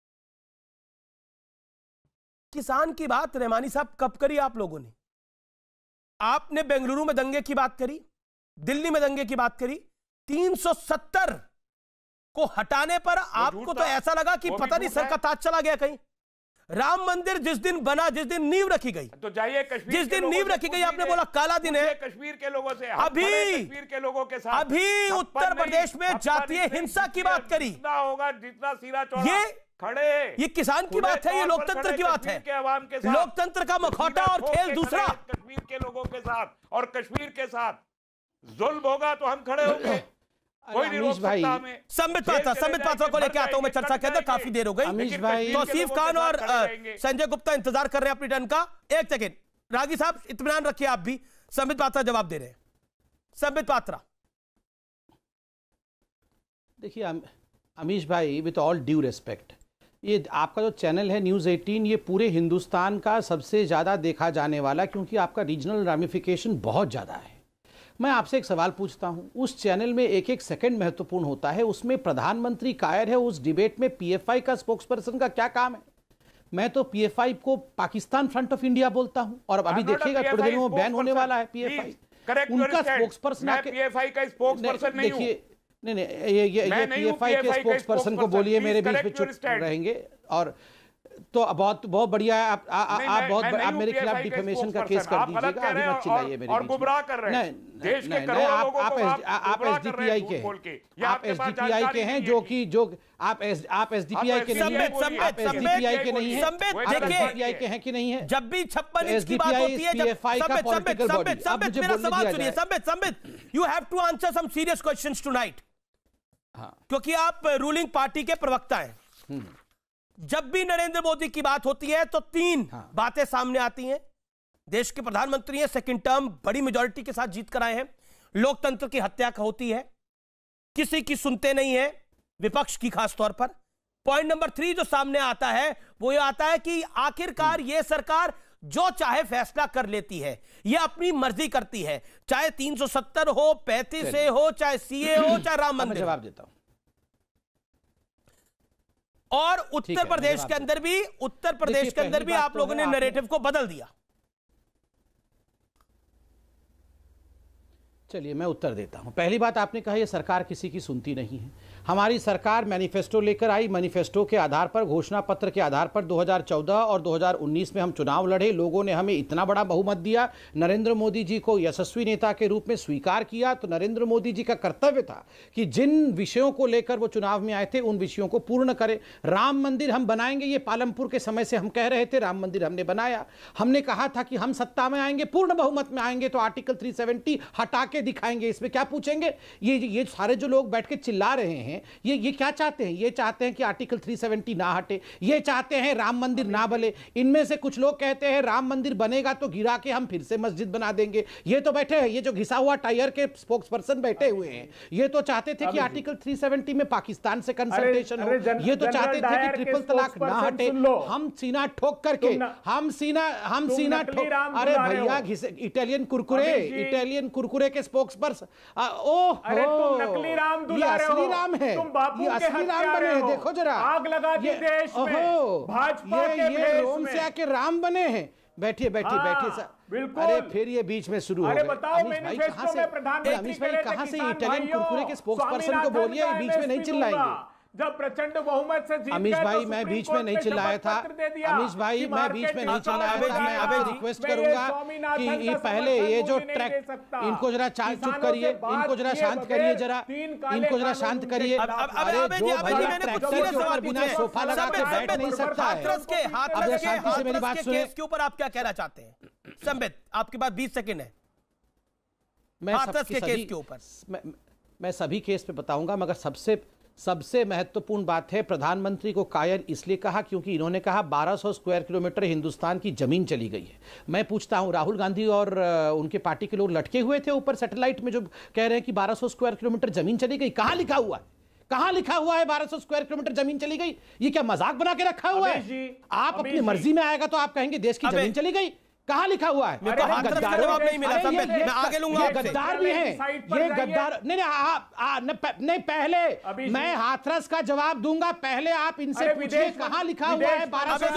S1: किसान की बात रहमानी साहब कब करी आप लोगों ने? आपने बेंगलुरु में दंगे की बात करी, दिल्ली में दंगे की बात करी। 370 को हटाने पर आपको तो ऐसा लगा कि पता नहीं सर का ताज चला गया कहीं। राम मंदिर जिस दिन बना, जिस दिन नींव रखी गई,
S8: तो जाइए कश्मीर,
S1: जिस दिन नींव रखी गई आपने बोला काला दिन है।
S8: कश्मीर के लोगों से,
S1: कश्मीर
S8: के लोगों के साथ
S1: अभी उत्तर प्रदेश में जातीय हिंसा की बात करी।
S8: होगा जितना सीधा चौड़ा
S1: ये
S8: खड़े,
S1: ये किसान की बात है, ये लोकतंत्र की बात है। लोकतंत्र का मखौटा और खेल दूसरा।
S8: कश्मीर के लोगों के साथ और कश्मीर के साथ जुल्म होगा तो हम खड़े होंगे। कोई नहीं रोक सकता हमें।
S1: संबित पात्रा को लेकर आता हूं मैं चर्चा के अंदर, काफी देर हो गई। तौसीफ खान और संजय गुप्ता इंतजार कर रहे हैं अपनी टर्न का। एक सेकेंड रागी साहब इत्मीनान रखिए आप भी। संबित पात्रा जवाब दे रहे हैं। संबित पात्रा,
S7: देखिए अमीश भाई, विद ऑल ड्यू रेस्पेक्ट, ये आपका जो चैनल है न्यूज़ 18, ये पूरे हिंदुस्तान का सबसे ज़्यादा देखा जाने वाला, क्योंकि आपका रीजनल रामिफिकेशन बहुत ज़्यादा है। मैं आपसे एक सवाल पूछता हूं, उस चैनल में एक एक सेकंड महत्वपूर्ण होता है, उसमें प्रधानमंत्री कायर है, उस डिबेट में पीएफआई का स्पोक्सपर्सन का क्या काम है? मैं तो पीएफआई को पाकिस्तान फ्रंट ऑफ इंडिया बोलता हूं, और अभी देखिएगा थोड़ी देर में बैन होने वाला है पीएफआई। उनका स्पोक्स पर्सन,
S8: मैं पीएफआई का स्पोक्स पर्सन नहीं हूं।
S7: नहीं, ये पीएफआई के स्पोक्स पर्सन को बोलिए, मेरे बीच में चुप रहेंगे। और तो बहुत बढ़िया है, आप मेरे खिलाफ डिफेमेशन का केस कर दीजिएगा, अभी मत चिल्लाइए मेरे
S8: और गुमराह कर रहे हैं देश के करोड़ों लोगों को।
S7: आप एसडीपीआई के हैं, आप एसडीपीआई के हैं, जो आप एसडीपीआई के नहीं हैं, आप एसडीपीआई के नहीं हैं, आप एसडीपीआई के हैं कि नहीं है?
S1: जब भी 56 इंच की बात होती है,
S7: पीएफआई का पॉलिटिकल बॉडी।
S1: संबित, मेरा सवाल सुनिए Sambit, you have to answer some serious questions tonight, क्योंकि आप रूलिंग पार्टी के प्रवक्ता हैं। जब भी नरेंद्र मोदी की बात होती है तो तीन बातें सामने आती हैं। देश के प्रधानमंत्री हैं, सेकंड टर्म बड़ी मेजॉरिटी के साथ जीत कर आए हैं, लोकतंत्र की हत्या होती है, किसी की सुनते नहीं है, विपक्ष की खास तौर पर। पॉइंट नंबर 3 जो सामने आता है वो ये आता है कि आखिरकार ये सरकार जो चाहे फैसला कर लेती है, ये अपनी मर्जी करती है, चाहे 370 हो, 35A हो, चाहे सीए हो, चाहे राम मंदिर।
S7: जवाब देता हूं।
S1: और उत्तर प्रदेश के अंदर भी आप लोगों ने नैरेटिव को बदल दिया।
S7: चलिए मैं उत्तर देता हूं। पहली बात, आपने कहा यह सरकार किसी की सुनती नहीं है। हमारी सरकार मैनिफेस्टो लेकर आई, मैनिफेस्टो के आधार पर, घोषणा पत्र के आधार पर 2014 और 2019 में हम चुनाव लड़े। लोगों ने हमें इतना बड़ा बहुमत दिया, नरेंद्र मोदी जी को यशस्वी नेता के रूप में स्वीकार किया। तो नरेंद्र मोदी जी का कर्तव्य था कि जिन विषयों को लेकर वो चुनाव में आए थे उन विषयों को पूर्ण करें। राम मंदिर हम बनाएंगे, ये पालमपुर के समय से हम कह रहे थे, राम मंदिर हमने बनाया। हमने कहा था कि हम सत्ता में आएंगे, पूर्ण बहुमत में आएंगे तो आर्टिकल 370 हटा के दिखाएंगे, इसमें क्या पूछेंगे। ये सारे जो लोग बैठ के चिल्ला रहे हैं, ये क्या चाहते हैं? ये चाहते हैं कि आर्टिकल 370 ना हटे, ये चाहते हैं राम मंदिर ना बने। इनमें से कुछ लोग कहते हैं राम मंदिर बनेगा तो गिरा के हम फिर से मस्जिद बना देंगे। ये तो बैठे हैं, ये जो घिसा हुआ टायर के स्पोक्स पर्सन बैठे हुए हैं, ये तो चाहते थे कि आर्टिकल 370 में पाकिस्तान से कंसल्टेशन हो, ये तो चाहते थे कि ट्रिपल तलाक ना हटे। हम सीना ठोक करके, हम सीना ठोक, अरे भैया इटालियन कुरकुरे के स्पोक्स पर्सन,
S6: नकली राम दुला रहे हो,
S7: असली राम है, ये असली राम बने हैं। देखो जरा,
S6: आग लगा दी देश में, भाजपा के
S7: ये रोम से आके राम बने हैं। बैठिए सर,
S6: बिल्कुल।
S7: अरे फिर ये बीच में शुरू हो गए।
S6: बताओ,
S7: अमीश भाई कहां से इटालियन कुरकुरे के स्पोक्स पर्सन को बोलिए, बीच में नहीं चिल्लाएंगे।
S6: जब प्रचंड बहुमत से जीत
S7: अमीश भाई मैं बीच में नहीं चिल्लाया था, अमीश भाई मैं बीच में नहीं चिल्लाया था। मैं आपसे रिक्वेस्ट करूंगा कि ये पहले ये जो ट्रैक, इनको जरा चुप करिए, इनको जरा शांत करिए, इनको जरा शांत करिए। अरे जो भैया ट्रैक्टर के ऊपर बिना सोफा लगा के बैठ नहीं सकता है। अब शांति से मेरी बात सुनिए।
S1: इसके ऊपर आप क्या कहना चाहते हैं संबित? आपके पास 20 सेकंड है।
S7: मैं सभी केस पे बताऊंगा, मगर सबसे महत्वपूर्ण बात है, प्रधानमंत्री को कायर इसलिए कहा क्योंकि इन्होंने कहा 1200 स्क्वायर किलोमीटर हिंदुस्तान की जमीन चली गई है। मैं पूछता हूं, राहुल गांधी और उनके पार्टी के लोग लटके हुए थे ऊपर सैटेलाइट में जो कह रहे हैं कि 1200 स्क्वायर किलोमीटर जमीन चली गई? कहां लिखा हुआ है? कहां लिखा हुआ है 1200 स्क्वायर किलोमीटर जमीन चली गई? ये क्या मजाक बना के रखा हुआ है? आप अपनी मर्जी में आएगा तो आप कहेंगे देश की जमीन चली गई? कहां लिखा हुआ है?
S1: जवाब नहीं मिला, मैं आगे लूंगा।
S7: गद्दार भी हैं ये, गद्दार नहीं। पहले मैं हाथरस का जवाब दूंगा, पहले आप इनसे पूछिए कहां लिखा हुआ है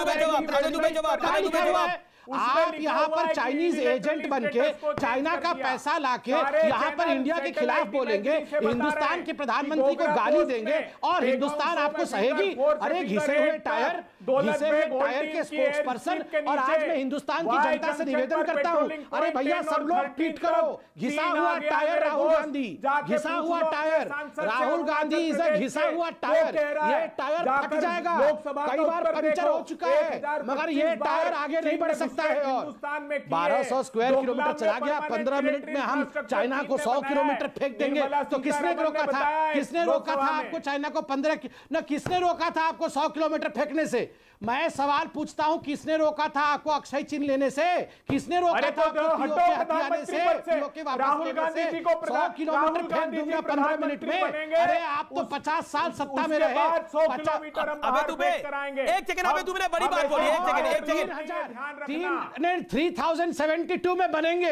S7: 1200। आप यहाँ पर चाइनीज एजेंट बनके, चाइना का पैसा लाके यहाँ पर इंडिया के खिलाफ बोलेंगे, हिंदुस्तान के प्रधानमंत्री को गाली देंगे और हिंदुस्तान आपको सहेगी? अरे घिसे हुए टायर के स्पोक्स पर्सन। और आज मैं हिंदुस्तान की जनता से निवेदन करता हूँ, अरे भैया सब लोग ट्वीट करो, घिसा हुआ टायर राहुल गांधी, घिसा हुआ tyre Rahul Gandhi is a घिसा हुआ टायर। ये टायर फट जाएगा, कई बार पंचर हो चुका है, मगर ये टायर आगे नहीं बढ़ सकता है। और 1200 स्क्वायर किलोमीटर चला गया, 15 मिनट में हम चाइना को 100 किलोमीटर फेंक देंगे। तो किसने रोका था? किसने रोका था आपको चाइना को 15 न किसने रोका था आपको 100 किलोमीटर फेंकने से? मैं सवाल पूछता हूं, किसने रोका था आपको अक्षय चिन्ह लेने से? किसने रोका था आपको हथियाने से? राहुल गांधी जी को 100 किलोमीटर फेंक दूंगा 15 मिनट में। अरे आप तो 50 साल सत्ता में रहे। 3072 में बनेंगे,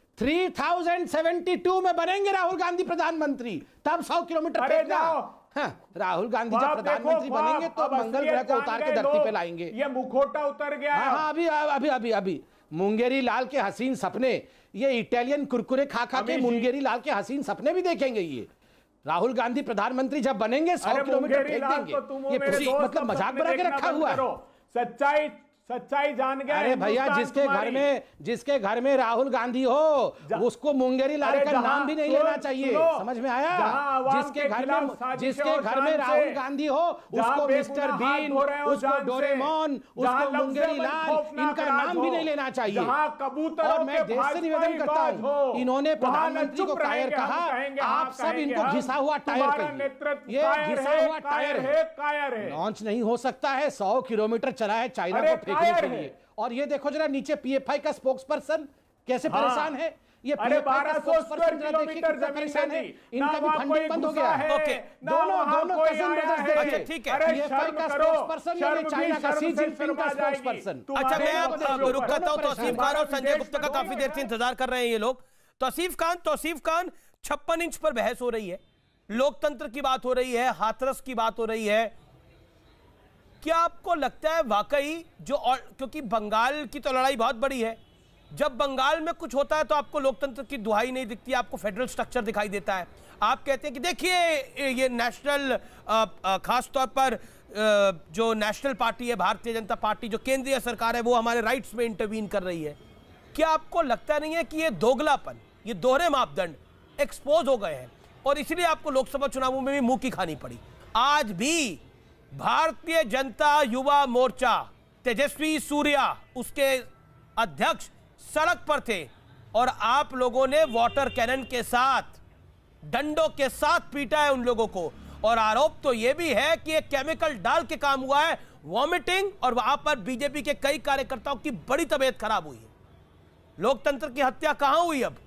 S7: 3072 में बनेंगे राहुल गांधी प्रधानमंत्री, तब 100 किलोमीटर फेंकना। हाँ, राहुल गांधी जब प्रधानमंत्री बनेंगे तो मंगल ग्रह को उतार के धरती पे लाएंगे।
S6: ये मुखौटा उतर गया।
S7: हाँ, अभी मुंगेरी लाल के हसीन सपने, ये इटालियन कुरकुरे खा खा के मुंगेरी लाल के हसीन सपने भी देखेंगे। ये राहुल गांधी प्रधानमंत्री जब बनेंगे 100 किलोमीटर फेंक देंगे। ये मतलब मजाक बना के रखा हुआ है।
S6: सच्चाई जान गए।
S7: अरे भैया, जिसके घर में राहुल गांधी हो उसको मुंगेरी लाल का नाम भी नहीं लेना चाहिए, समझ में आया? जिसके घर में राहुल गांधी हो उसको मिस्टर बीन, उसको डोरेमोन, उसको मुंगेरी लाल, इनका नाम भी नहीं लेना चाहिए। और मैं देश से निवेदन करता हूँ, इन्होंने प्रधानमंत्री को कायर कहा, आप सब इनको घिसा हुआ टायर कहिए। ये घिसा हुआ टायर है, लॉन्च नहीं हो सकता है। 100 किलोमीटर चला है चाइना को फेंकने के लिए। और ये देखो जरा नीचे पीएफआई का स्पोक्सपर्सन कैसे परेशान है। ये पीएफआई का स्पोक्सपर्सन जरा देखिए कितना परेशान है। इनका भी फंडिंग बंद हो गया है।
S1: ओके,
S7: दोनों कजिन ब्रदर्स देखिए।
S1: ठीक है,
S7: पीएफआई का स्पोक्सपर्सन यानी चाइना का शी जिनपिंग का स्पोक्सपर्सन।
S1: अच्छा, मैं अब रुक करता हूं। तौसीफ खान और संजय गुप्ता का काफी देर से इंतजार कर रहे हैं ये लोग। तौसीफ खान 56 इंच पर बहस हो रही है, लोकतंत्र की बात हो रही है, हाथरस की बात हो रही है। क्या आपको लगता है वाकई क्योंकि बंगाल की तो लड़ाई बहुत बड़ी है, जब बंगाल में कुछ होता है तो आपको लोकतंत्र की दुहाई नहीं दिखती, आपको फेडरल स्ट्रक्चर दिखाई देता है। आप कहते हैं कि देखिए ये नेशनल, खास तौर पर जो नेशनल पार्टी है भारतीय जनता पार्टी, जो केंद्रीय सरकार है, वो हमारे राइट्स में इंटरवीन कर रही है। क्या आपको लगता नहीं है कि ये दोगलापन, ये दोहरे मापदंड एक्सपोज हो गए हैं और इसलिए आपको लोकसभा चुनावों में भी मुंह की खानी पड़ी? आज भी भारतीय जनता युवा मोर्चा, तेजस्वी सूर्या उसके अध्यक्ष सड़क पर थे और आप लोगों ने वाटर कैनन के साथ, डंडों के साथ पीटा है उन लोगों को। और आरोप तो यह भी है कि एक केमिकल डाल के काम हुआ है, वॉमिटिंग, और वहां पर बीजेपी के कई कार्यकर्ताओं की बड़ी तबीयत खराब हुई है। लोकतंत्र की हत्या कहां हुई? अब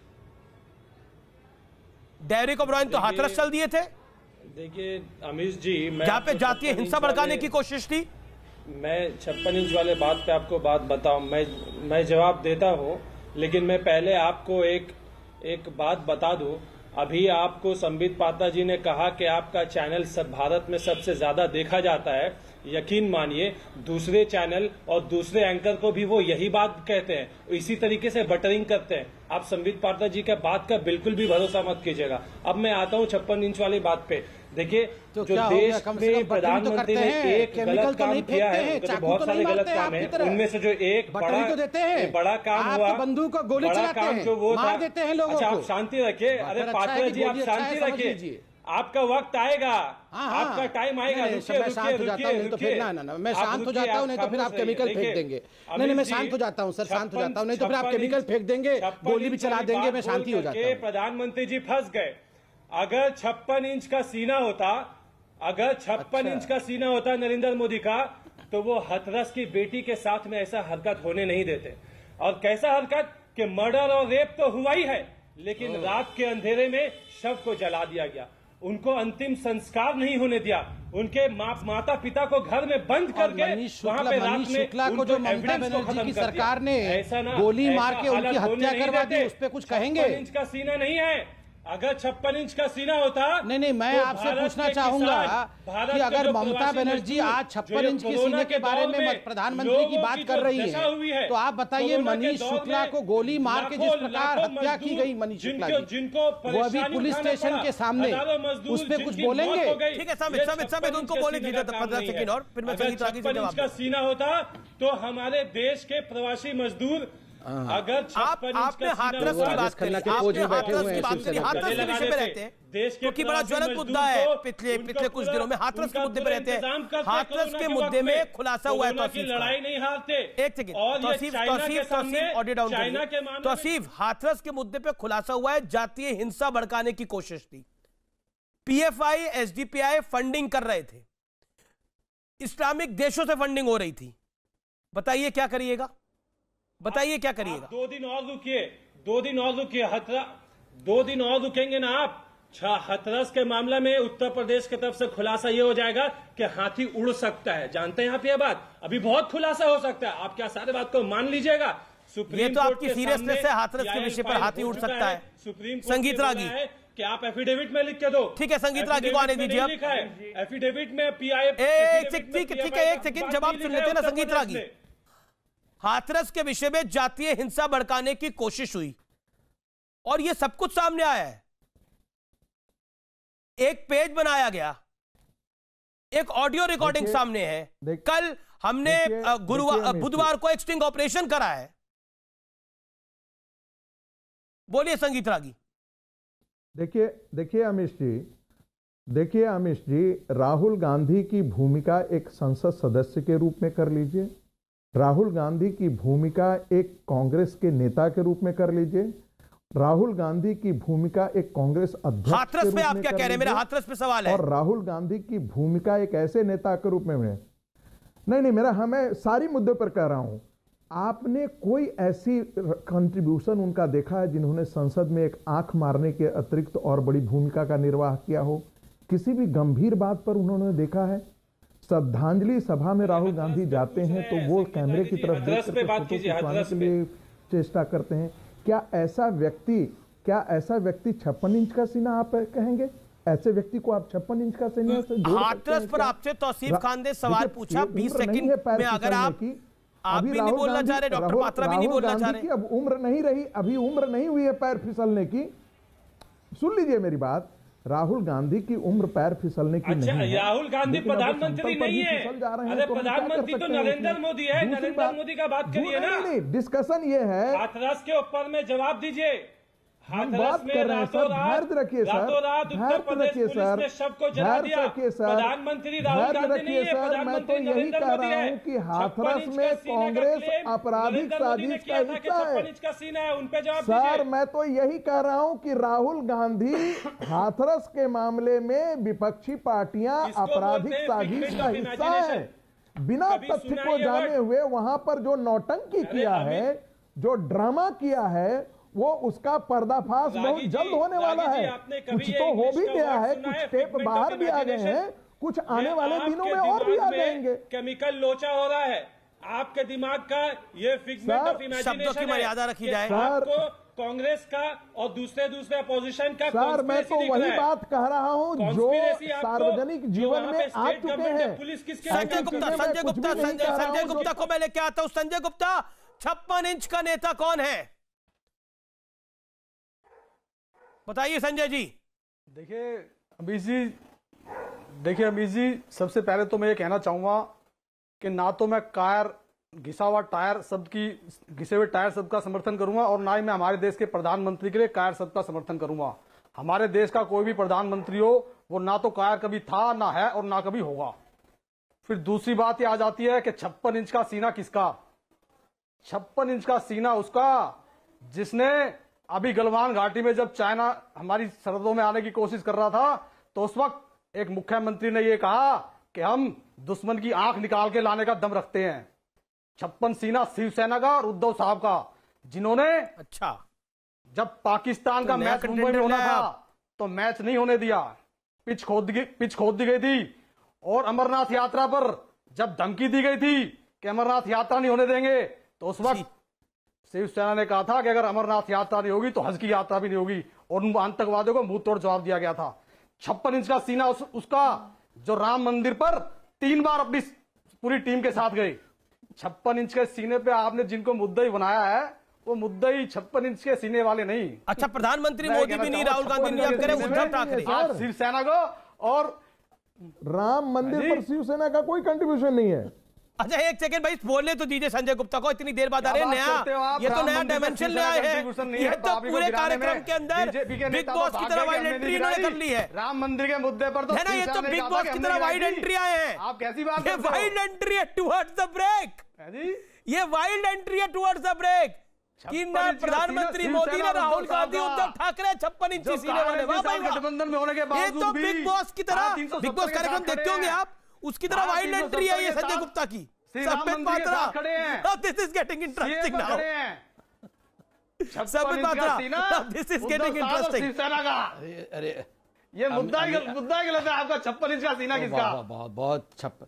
S1: डेरिक ओब्रायन तो हाथरस चल दिए थे।
S10: देखिए अमीश जी,
S1: जहां पे जातीय हिंसा भड़काने की कोशिश थी।
S10: मैं 56 इंच वाले बात पे आपको बात बताऊं, मैं जवाब देता हूं, लेकिन मैं पहले आपको एक बात बता दूं। अभी आपको संबित पात्रा जी ने कहा कि आपका चैनल सब भारत में सबसे ज्यादा देखा जाता है। यकीन मानिए दूसरे चैनल और दूसरे एंकर को भी वो यही बात कहते हैं, इसी तरीके से बटरिंग करते हैं। आप संबित पात्रा जी के बात का बिल्कुल भी भरोसा मत कीजिएगा। अब मैं आता हूँ 56 इंच वाली बात पे। देखिए
S7: तो
S10: जो देश में प्रधानमंत्री ने एक गलत काम किया है, तो बहुत सारे गलत काम है, उनमें से जो एक बड़ा काम हुआ,
S7: बंदूक को गोली चलाते हैं,
S10: जो वो
S7: मार देते हैं लोगों को।
S10: अच्छा, आप शांति रखिए। अरे पात्रा जी, आप शांति रखिए, आपका वक्त आएगा, आपका टाइम आएगा।
S7: मैं शांत हो जाता हूँ, नहीं तो फिर मैं शांत हो जाता हूँ, नहीं तो फिर आप केमिकल फेंक देंगे। नहीं, मैं शांत हो जाता हूँ सर, शांत हो जाता हूँ, नहीं तो फिर आप केमिकल फेंक देंगे, गोली भी चला देंगे, मैं शांति हो जाता हूँ।
S10: प्रधानमंत्री जी फंस गए। अगर 56 इंच का सीना होता, अगर 56 इंच का सीना होता नरेंद्र मोदी का, तो वो हाथरस की बेटी के साथ में ऐसा हरकत होने नहीं देते। और कैसा हरकत कि मर्डर और रेप तो हुआ ही है, लेकिन रात के अंधेरे में शव को जला दिया गया, उनको अंतिम संस्कार नहीं होने दिया, उनके माता पिता को घर में बंद करके वहां पे रात में
S7: को जो ममता बनर्जी की सरकार ने गोली मार के उनकी हत्या करवा दी, उस पर कुछ कहेंगे?
S10: 56 इंच का सीना नहीं है। अगर 56 इंच का सीना होता,
S7: नहीं, मैं तो आपसे पूछना चाहूंगा कि अगर ममता बनर्जी आज 56 इंच के सीने के बारे में प्रधानमंत्री की बात कर रही है, तो आप बताइए मनीष शुक्ला को गोली मार के जिस प्रकार हत्या की गई मनीष शुक्ला की, वो अभी पुलिस स्टेशन के सामने, उस पर कुछ बोलेंगे?
S1: ठीक है साबित उनको बोले 15 सेकंड और फिर मैं
S10: सीना होता तो हमारे देश के प्रवासी मजदूर, अगर
S1: आपने हाथरस की बात करी, आपने हाथरस की बात करी, हाथरस के विषय पे रहते हैं क्योंकि बड़ा ज्वलंत मुद्दा है पिछले कुछ दिनों में, हाथरस के मुद्दे पे रहते हैं। हाथरस के मुद्दे में खुलासा हुआ है
S10: लड़ाई नहीं हारते।
S1: एक सेकंड, तौसीफ ऑडियो डाउन करिए। तौसीफ, हाथरस के मुद्दे पे खुलासा हुआ है जातीय हिंसा भड़काने की कोशिश थी, पीएफआई एसडीपीआई फंडिंग कर रहे थे, इस्लामिक देशों से फंडिंग हो रही थी। बताइए क्या करिएगा, बताइए क्या करिएगा?
S10: 2 दिन और रुकिए, 2 दिन और रुकिए, 2 दिन और रुकेंगे ना आप। हाथरस के मामले में उत्तर प्रदेश की तरफ से खुलासा ये हो जाएगा कि हाथी उड़ सकता है। जानते हैं आप ये बात? अभी बहुत खुलासा हो सकता है। आप क्या सारे बात को मान लीजिएगा?
S1: ये तो आपकी सीरियसनेस है, हाथरस के विषय पर हाथी उड़ सकता है।
S10: सुप्रीम
S1: संगीत रागी
S10: कि आप एफिडेविट में लिख के दो।
S1: ठीक है, संगीत रागी को आने दीजिए। आप
S10: लिखा है एफिडेविट में पीआई।
S1: ठीक है, एक सेकंड जवाब सुन लेते हैं ना संगीत रागी। हाथरस के विषय में जातीय हिंसा भड़काने की कोशिश हुई और यह सब कुछ सामने आया है। एक पेज बनाया गया, एक ऑडियो रिकॉर्डिंग सामने है। कल हमने बुधवार को एक स्टिंग ऑपरेशन करा है। बोलिए संगीत रागी।
S9: देखिए अमीश जी, राहुल गांधी की भूमिका एक संसद सदस्य के रूप में कर लीजिए, राहुल गांधी की भूमिका एक कांग्रेस के नेता के रूप में कर लीजिए, राहुल गांधी की भूमिका एक कांग्रेस अध्यक्ष
S1: हाथरस पे आप क्या कह रहे हैं? मेरा हाथरस पे सवाल है।
S9: और राहुल गांधी की भूमिका एक ऐसे नेता के रूप में नहीं, मैं सारी मुद्दे पर कह रहा हूं। आपने कोई ऐसी कंट्रीब्यूशन उनका देखा है जिन्होंने संसद में एक आंख मारने के अतिरिक्त और बड़ी भूमिका का निर्वाह किया हो? किसी भी गंभीर बात पर उन्होंने देखा है? श्रद्धांजलि सभा में राहुल गांधी जाते हैं तो वो कैमरे की तरफ देख करके फोटो खिंचवाने के लिए चेष्टा करते हैं। क्या ऐसा व्यक्ति 56 इंच का सीना आप कहेंगे? ऐसे व्यक्ति को आप 56 इंच का सीना से जोड़
S1: हाथरस पर आपसे तौसीफ खान ने सवाल पूछा 20 सेकंड में, अगर आप भी नहीं बोलना चाह रहे, डॉक्टर पात्रा भी नहीं बोलना चाह रहे।
S9: अब उम्र नहीं रही, अभी उम्र नहीं हुई है पैर फिसलने की। सुन लीजिए मेरी बात, राहुल गांधी की उम्र पैर फिसलने की नहीं है।
S10: राहुल गांधी प्रधानमंत्री नहीं है। अरे प्रधानमंत्री तो नरेंद्र मोदी है। नरेंद्र मोदी का बात करिए ना।
S9: नहीं, डिस्कशन ये है,
S10: हाथरस के ऊपर में जवाब दीजिए।
S9: बात कर रहे हैं सर, धैर्य रखिए सर, धैर्य रखिए सर,
S10: प्रधानमंत्री राहुल गांधी नहीं है,
S9: मैं तो यही कह रहा हूँ कि हाथरस में कांग्रेस आपराधिक साजिश का हिस्सा है। सर मैं तो यही कह रहा हूँ कि राहुल गांधी हाथरस के मामले में विपक्षी पार्टियां आपराधिक साजिश का हिस्सा है। बिना तथ्य को जाने हुए वहां पर जो नौटंकी किया है, जो ड्रामा किया है, वो उसका पर्दाफाश बहुत जल्द होने वाला है। कुछ तो हो भी गया है, कुछ टेप बाहर भी आ गए हैं, कुछ आने वाले दिनों में और भी आ जाएंगे।
S10: केमिकल लोचा हो रहा है आपके दिमाग का, ये फिगमेंट ऑफ इमेजिनेशन
S1: की मर्यादा रखी जाए।
S10: आपको कांग्रेस का और दूसरे अपोजिशन का
S9: सर मैं तो वही बात कह रहा हूँ जो सार्वजनिक जीवन में आ चुके हैं।
S10: पुलिस किसके?
S1: संजय गुप्ता को मैं लेके आता हूँ। संजय गुप्ता, 56 इंच का नेता कौन है? बताइए संजय जी।
S11: देखिए अमीश जी, सबसे पहले तो मैं ये कहना चाहूंगा कि ना तो मैं घिसे हुए टायर शब्द का समर्थन करूंगा और ना ही मैं हमारे देश के प्रधानमंत्री के लिए कायर शब्द का समर्थन करूंगा। हमारे देश का कोई भी प्रधानमंत्री हो वो ना तो कायर कभी था, ना है और ना कभी होगा। फिर दूसरी बात ये आ जाती है कि 56 इंच का सीना किसका? 56 इंच का सीना उसका जिसने अभी गलवान घाटी में जब चाइना हमारी सरहदों में आने की कोशिश कर रहा था तो उस वक्त एक मुख्यमंत्री ने यह कहा कि हम दुश्मन की आंख निकाल के लाने का दम रखते हैं। 56 सीना शिवसेना का और उद्धव साहब का, जिन्होंने जब पाकिस्तान का मैच मुंबई में होना था तो मैच नहीं होने दिया, पिच खोद दी गई थी। और अमरनाथ यात्रा पर जब धमकी दी गई थी कि अमरनाथ यात्रा नहीं होने देंगे तो उस वक्त शिवसेना ने कहा था कि अगर अमरनाथ यात्रा नहीं होगी तो हज की यात्रा भी नहीं होगी, और उन आतंकवादियों को मुंह तोड़ जवाब दिया गया था। 56 इंच का सीना उसका जो राम मंदिर पर 3 बार अपनी पूरी टीम के साथ गए। 56 इंच के सीने पे आपने जिनको मुद्दई बनाया है वो मुद्दई 56 इंच के सीने वाले नहीं।
S1: अच्छा, प्रधानमंत्री मोदी भी नहीं, राहुल गांधी नहीं, अब करें उद्धव ठाकरे।
S11: शिवसेना को और
S9: राम मंदिर पर शिवसेना का कोई कंट्रीब्यूशन नहीं है।
S1: अच्छा एक सेकंड भाई, बोलने तो दीजिए संजय गुप्ता को, इतनी देर बाद आ रहे हैं। ये तो नया डायमेंशन ले आए हैं। ये तो पूरे कार्यक्रम के अंदर बिग बॉस की तरह वाइड एंट्री इन्होंने कर ली है।
S11: राम मंदिर के मुद्दे पर तो
S1: है ना, ये तो बिग बॉस की तरह वाइड एंट्री आए हैं।
S11: आप कैसी बात करते हो?
S1: वाइड एंट्री है टुवर्ड्स द ब्रेक। ये वाइड एंट्री है टुवर्ड्स द ब्रेक कि ना प्रधानमंत्री मोदी ने राहुल गांधी उद्धव ठाकरे 56 इंची सीने वाले। वाह भाई,
S11: गठबंधन में होने के
S1: ये
S11: बावजूद
S1: तो बिग बॉस की तरह, बिग बॉस कार्यक्रम देखते होंगे आप, उसकी तरह वाइड एंट्री है ये संजय गुप्ता की। Sambit Patra, now this is getting interesting now. Sambit Patra, now this is getting interesting.
S11: अरे ये मुद्दा ही गलत है आपका। 56 इंच का सीना किसका?
S7: बहुत 56।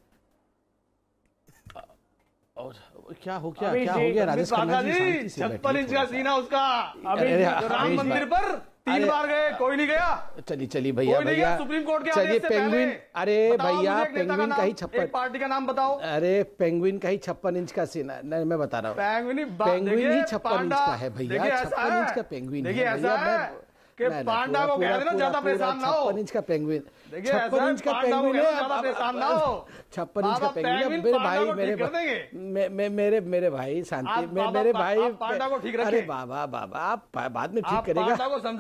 S7: और क्या हो गया राजेश खन्ना जी?
S11: 56 इंच का सीना उसका राम मंदिर पर 3 बार गए, कोई नहीं गया।
S7: चलिए भैया
S11: सुप्रीम कोर्ट के
S7: चलिए पेंगुइन, अरे भैया पेंगुइन का ही 56
S11: पार्टी का नाम बताओ।
S7: अरे पेंगुइन का ही 56 इंच का सीना, नहीं मैं बता रहा हूँ, पेंगुइन ही 56 इंच का है भैया, 56 इंच का पेंगुइन है भैया।
S11: पांडा को कह देना ज्यादा परेशान ना हो।
S7: 56 इंच का पेंगुइन, 56 इंच का पेंगुइन है, 56 इंच का पेंगुइन। मेरे भाई, मेरे भाई शांति, मेरे भाई, अरे बाबा आप बाद में ठीक करेगा।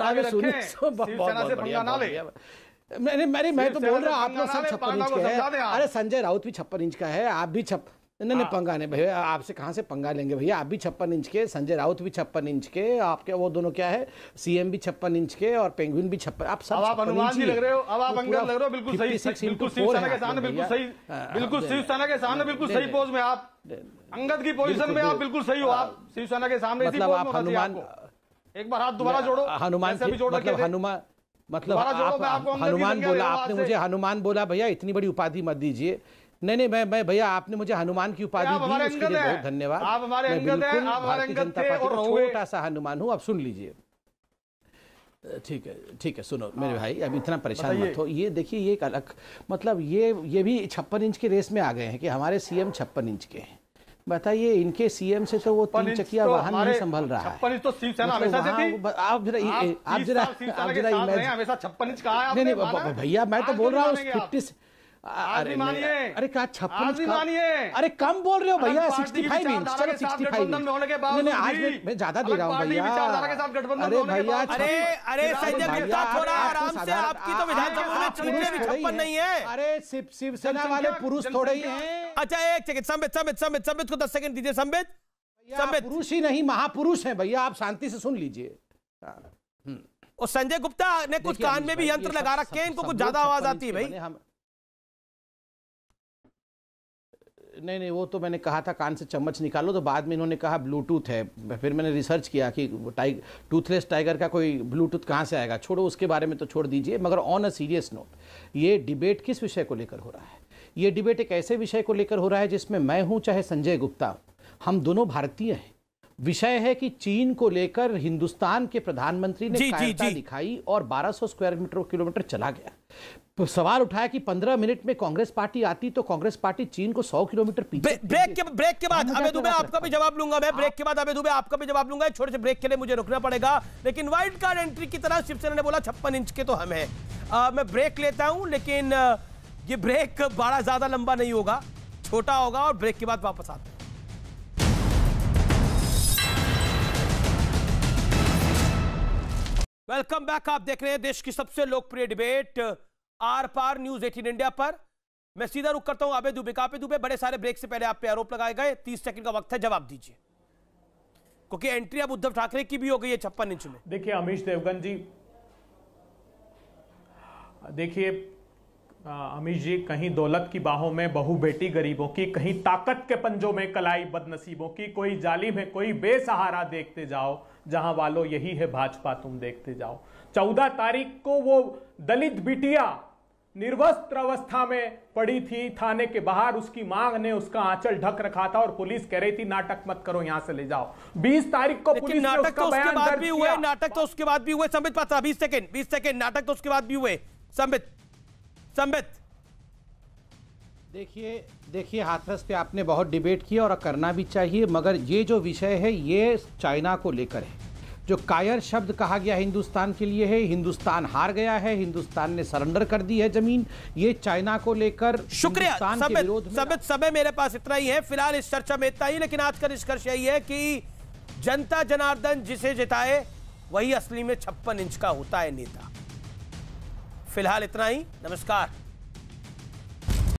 S7: मैं तो बोल रहा हूँ आप लोग सब 56 इंच के हैं। अरे संजय राउत भी 56 इंच का है, आप भी नहीं पंगा नहीं भैया, आपसे कहां से पंगा लेंगे भैया। आप भी 56 इंच के, संजय राउत भी 56 इंच के, आपके वो दोनों क्या है, सीएम भी 56 इंच के और पेंगुइन भी 56। आप सब
S11: आप अनुमान जी लग रहे हो, अब आप अंगद लग रहे हो, बिल्कुल सही, बिल्कुल शिवसेना के सामने बिल्कुल सही, बिल्कुल शिवसेना के सामने बिल्कुल सही पोज में आप, अंगद की पोजीशन में आप बिल्कुल सही हो। आप शिवसेना के सामने
S7: मतलब आप हनुमान,
S11: एक बार हाथ दोबारा जोड़ो,
S7: हनुमान मतलब हनुमान, मतलब हनुमान बोला आपने मुझे, हनुमान बोला भैया, इतनी बड़ी उपाधि मत दीजिए। नहीं मैं भैया, आपने मुझे हनुमान की उपाधि दी, उसके लिए बहुत धन्यवाद।
S11: आप हमारे अंगद हैं, आप हमारे अंगद थे और
S7: छोटा सा हनुमान हूं। अब सुन लीजिए, ठीक है सुनो मेरे भाई, अब इतना परेशान मत हो। ये देखिए, ये एक अलग मतलब ये भी 56 इंच के रेस में आ गए हैं कि हमारे सीएम 56 इंच के हैं। बताइए, इनके सीएम से तो वो 3 चकिया वाहन नहीं संभल रहा है।
S11: 56 इंच तो शिवसेना हमेशा से थी।
S7: आप जरा
S11: हमेशा 56 इंच कहा है
S7: नहीं भैया, मैं तो बोल रहा हूँ 50। अरे क्या 56? अरे कम बोल रहे हो भैया, 65 इंच, चलो 65 इंच। नहीं आज मैं ज्यादा दे रहा हूँ भैया। अरे भैया,
S1: अरे संजय गुप्ता थोड़ा आराम से, आपकी तो विधानसभा में चुनने भी 56 नहीं है।
S7: अरे शिवसेना वाले पुरुष थोड़े ही हैं।
S1: अच्छा एक सेकंड, संबित को 10 सेकंड दीजिए। संबित
S7: पुरुष ही नहीं, महापुरुष है भैया, आप शांति से सुन लीजिए।
S1: और संजय गुप्ता ने कुछ कान में भी यंत्र लगा रखे हैं, इनको कुछ ज्यादा आवाज आती है भाई।
S7: नहीं वो तो मैंने कहा था कान से चम्मच निकालो, तो बाद में इन्होंने कहा ब्लूटूथ है। फिर मैंने रिसर्च किया कि टूथलेस टाइगर का कोई ब्लूटूथ कहाँ से आएगा। छोड़ो उसके बारे में तो छोड़ दीजिए, मगर ऑन अ सीरियस नोट, ये डिबेट किस विषय को लेकर हो रहा है? ये डिबेट एक ऐसे विषय को लेकर हो रहा है जिसमें मैं हूँ चाहे संजय गुप्ता, हम दोनों भारतीय हैं। विषय है कि चीन को लेकर हिंदुस्तान के प्रधानमंत्री ने कायरता दिखाई और 1200 स्क्वायर किलोमीटर चला गया। तो सवाल उठाया कि 15 मिनट में कांग्रेस पार्टी आती तो कांग्रेस पार्टी चीन को 100 किलोमीटर पीछे।
S1: ब्रेक के बाद अबे दुबे आपका भी जवाब लूंगा मैं। ब्रेक के बाद अबे दुबे आपका भी जवाब लूंगा। एक छोटे से ब्रेक के लिए मुझे रुकना पड़ेगा, लेकिन वाइल्ड कार्ड एंट्री की तरह शिवसेना ने बोला 56 इंच के तो हम हैं। मैं ब्रेक लेता हूं, लेकिन ये ब्रेक बड़ा ज्यादा लंबा नहीं होगा, छोटा होगा, और ब्रेक के बाद वापस आते हैं। Welcome back. आप देख रहे हैं देश की सबसे लोकप्रिय debate Aar Paar news 18 India पर। मैं सीधा रुक करता हूं अबे दुबे का। अबे दुबे, बड़े सारे ब्रेक से पहले आप पे आरोप लगाए गए, 30 सेकंड का वक्त है, जवाब दीजिए, क्योंकि एंट्री अब उद्धव ठाकरे की भी हो गई है 56 इंच में।
S6: देखिए अमीश देवगन जी, देखिए अमीश जी, कहीं दौलत की बाहों में बहू बेटी गरीबों की, कहीं ताकत के पंजों में कलाई बदनसीबों की, कोई जालिम है कोई बेसहारा, देखते जाओ जहां वालों यही है भाजपा तुम देखते जाओ। 14 तारीख को वो दलित बिटिया निर्वस्त्र अवस्था में पड़ी थी थाने के बाहर, उसकी मां ने उसका आंचल ढक रखा था और पुलिस कह रही थी नाटक मत करो, यहां से ले जाओ। 20 तारीख को पुलिस ने उसका बयान दर्ज किया।
S1: नाटक तो उसके बाद भी हुए। संबित पात्रा 20 सेकंड, नाटक तो उसके बाद भी हुए। संबित
S7: देखिए हाथरस पे आपने बहुत डिबेट किया और करना भी चाहिए, मगर ये जो विषय है ये चाइना को लेकर है। जो कायर शब्द कहा गया हिंदुस्तान के लिए है, हिंदुस्तान हार गया है, हिंदुस्तान ने सरेंडर कर दी है जमीन, ये चाइना को लेकर
S1: शुक्रिया। संबित समय मेरे पास इतना ही है फिलहाल इस चर्चा में, इतना ही। लेकिन आज का निष्कर्ष यही है कि जनता जनार्दन जिसे जिताए वही असली में 56 इंच का होता है नेता। फिलहाल इतना ही, नमस्कार।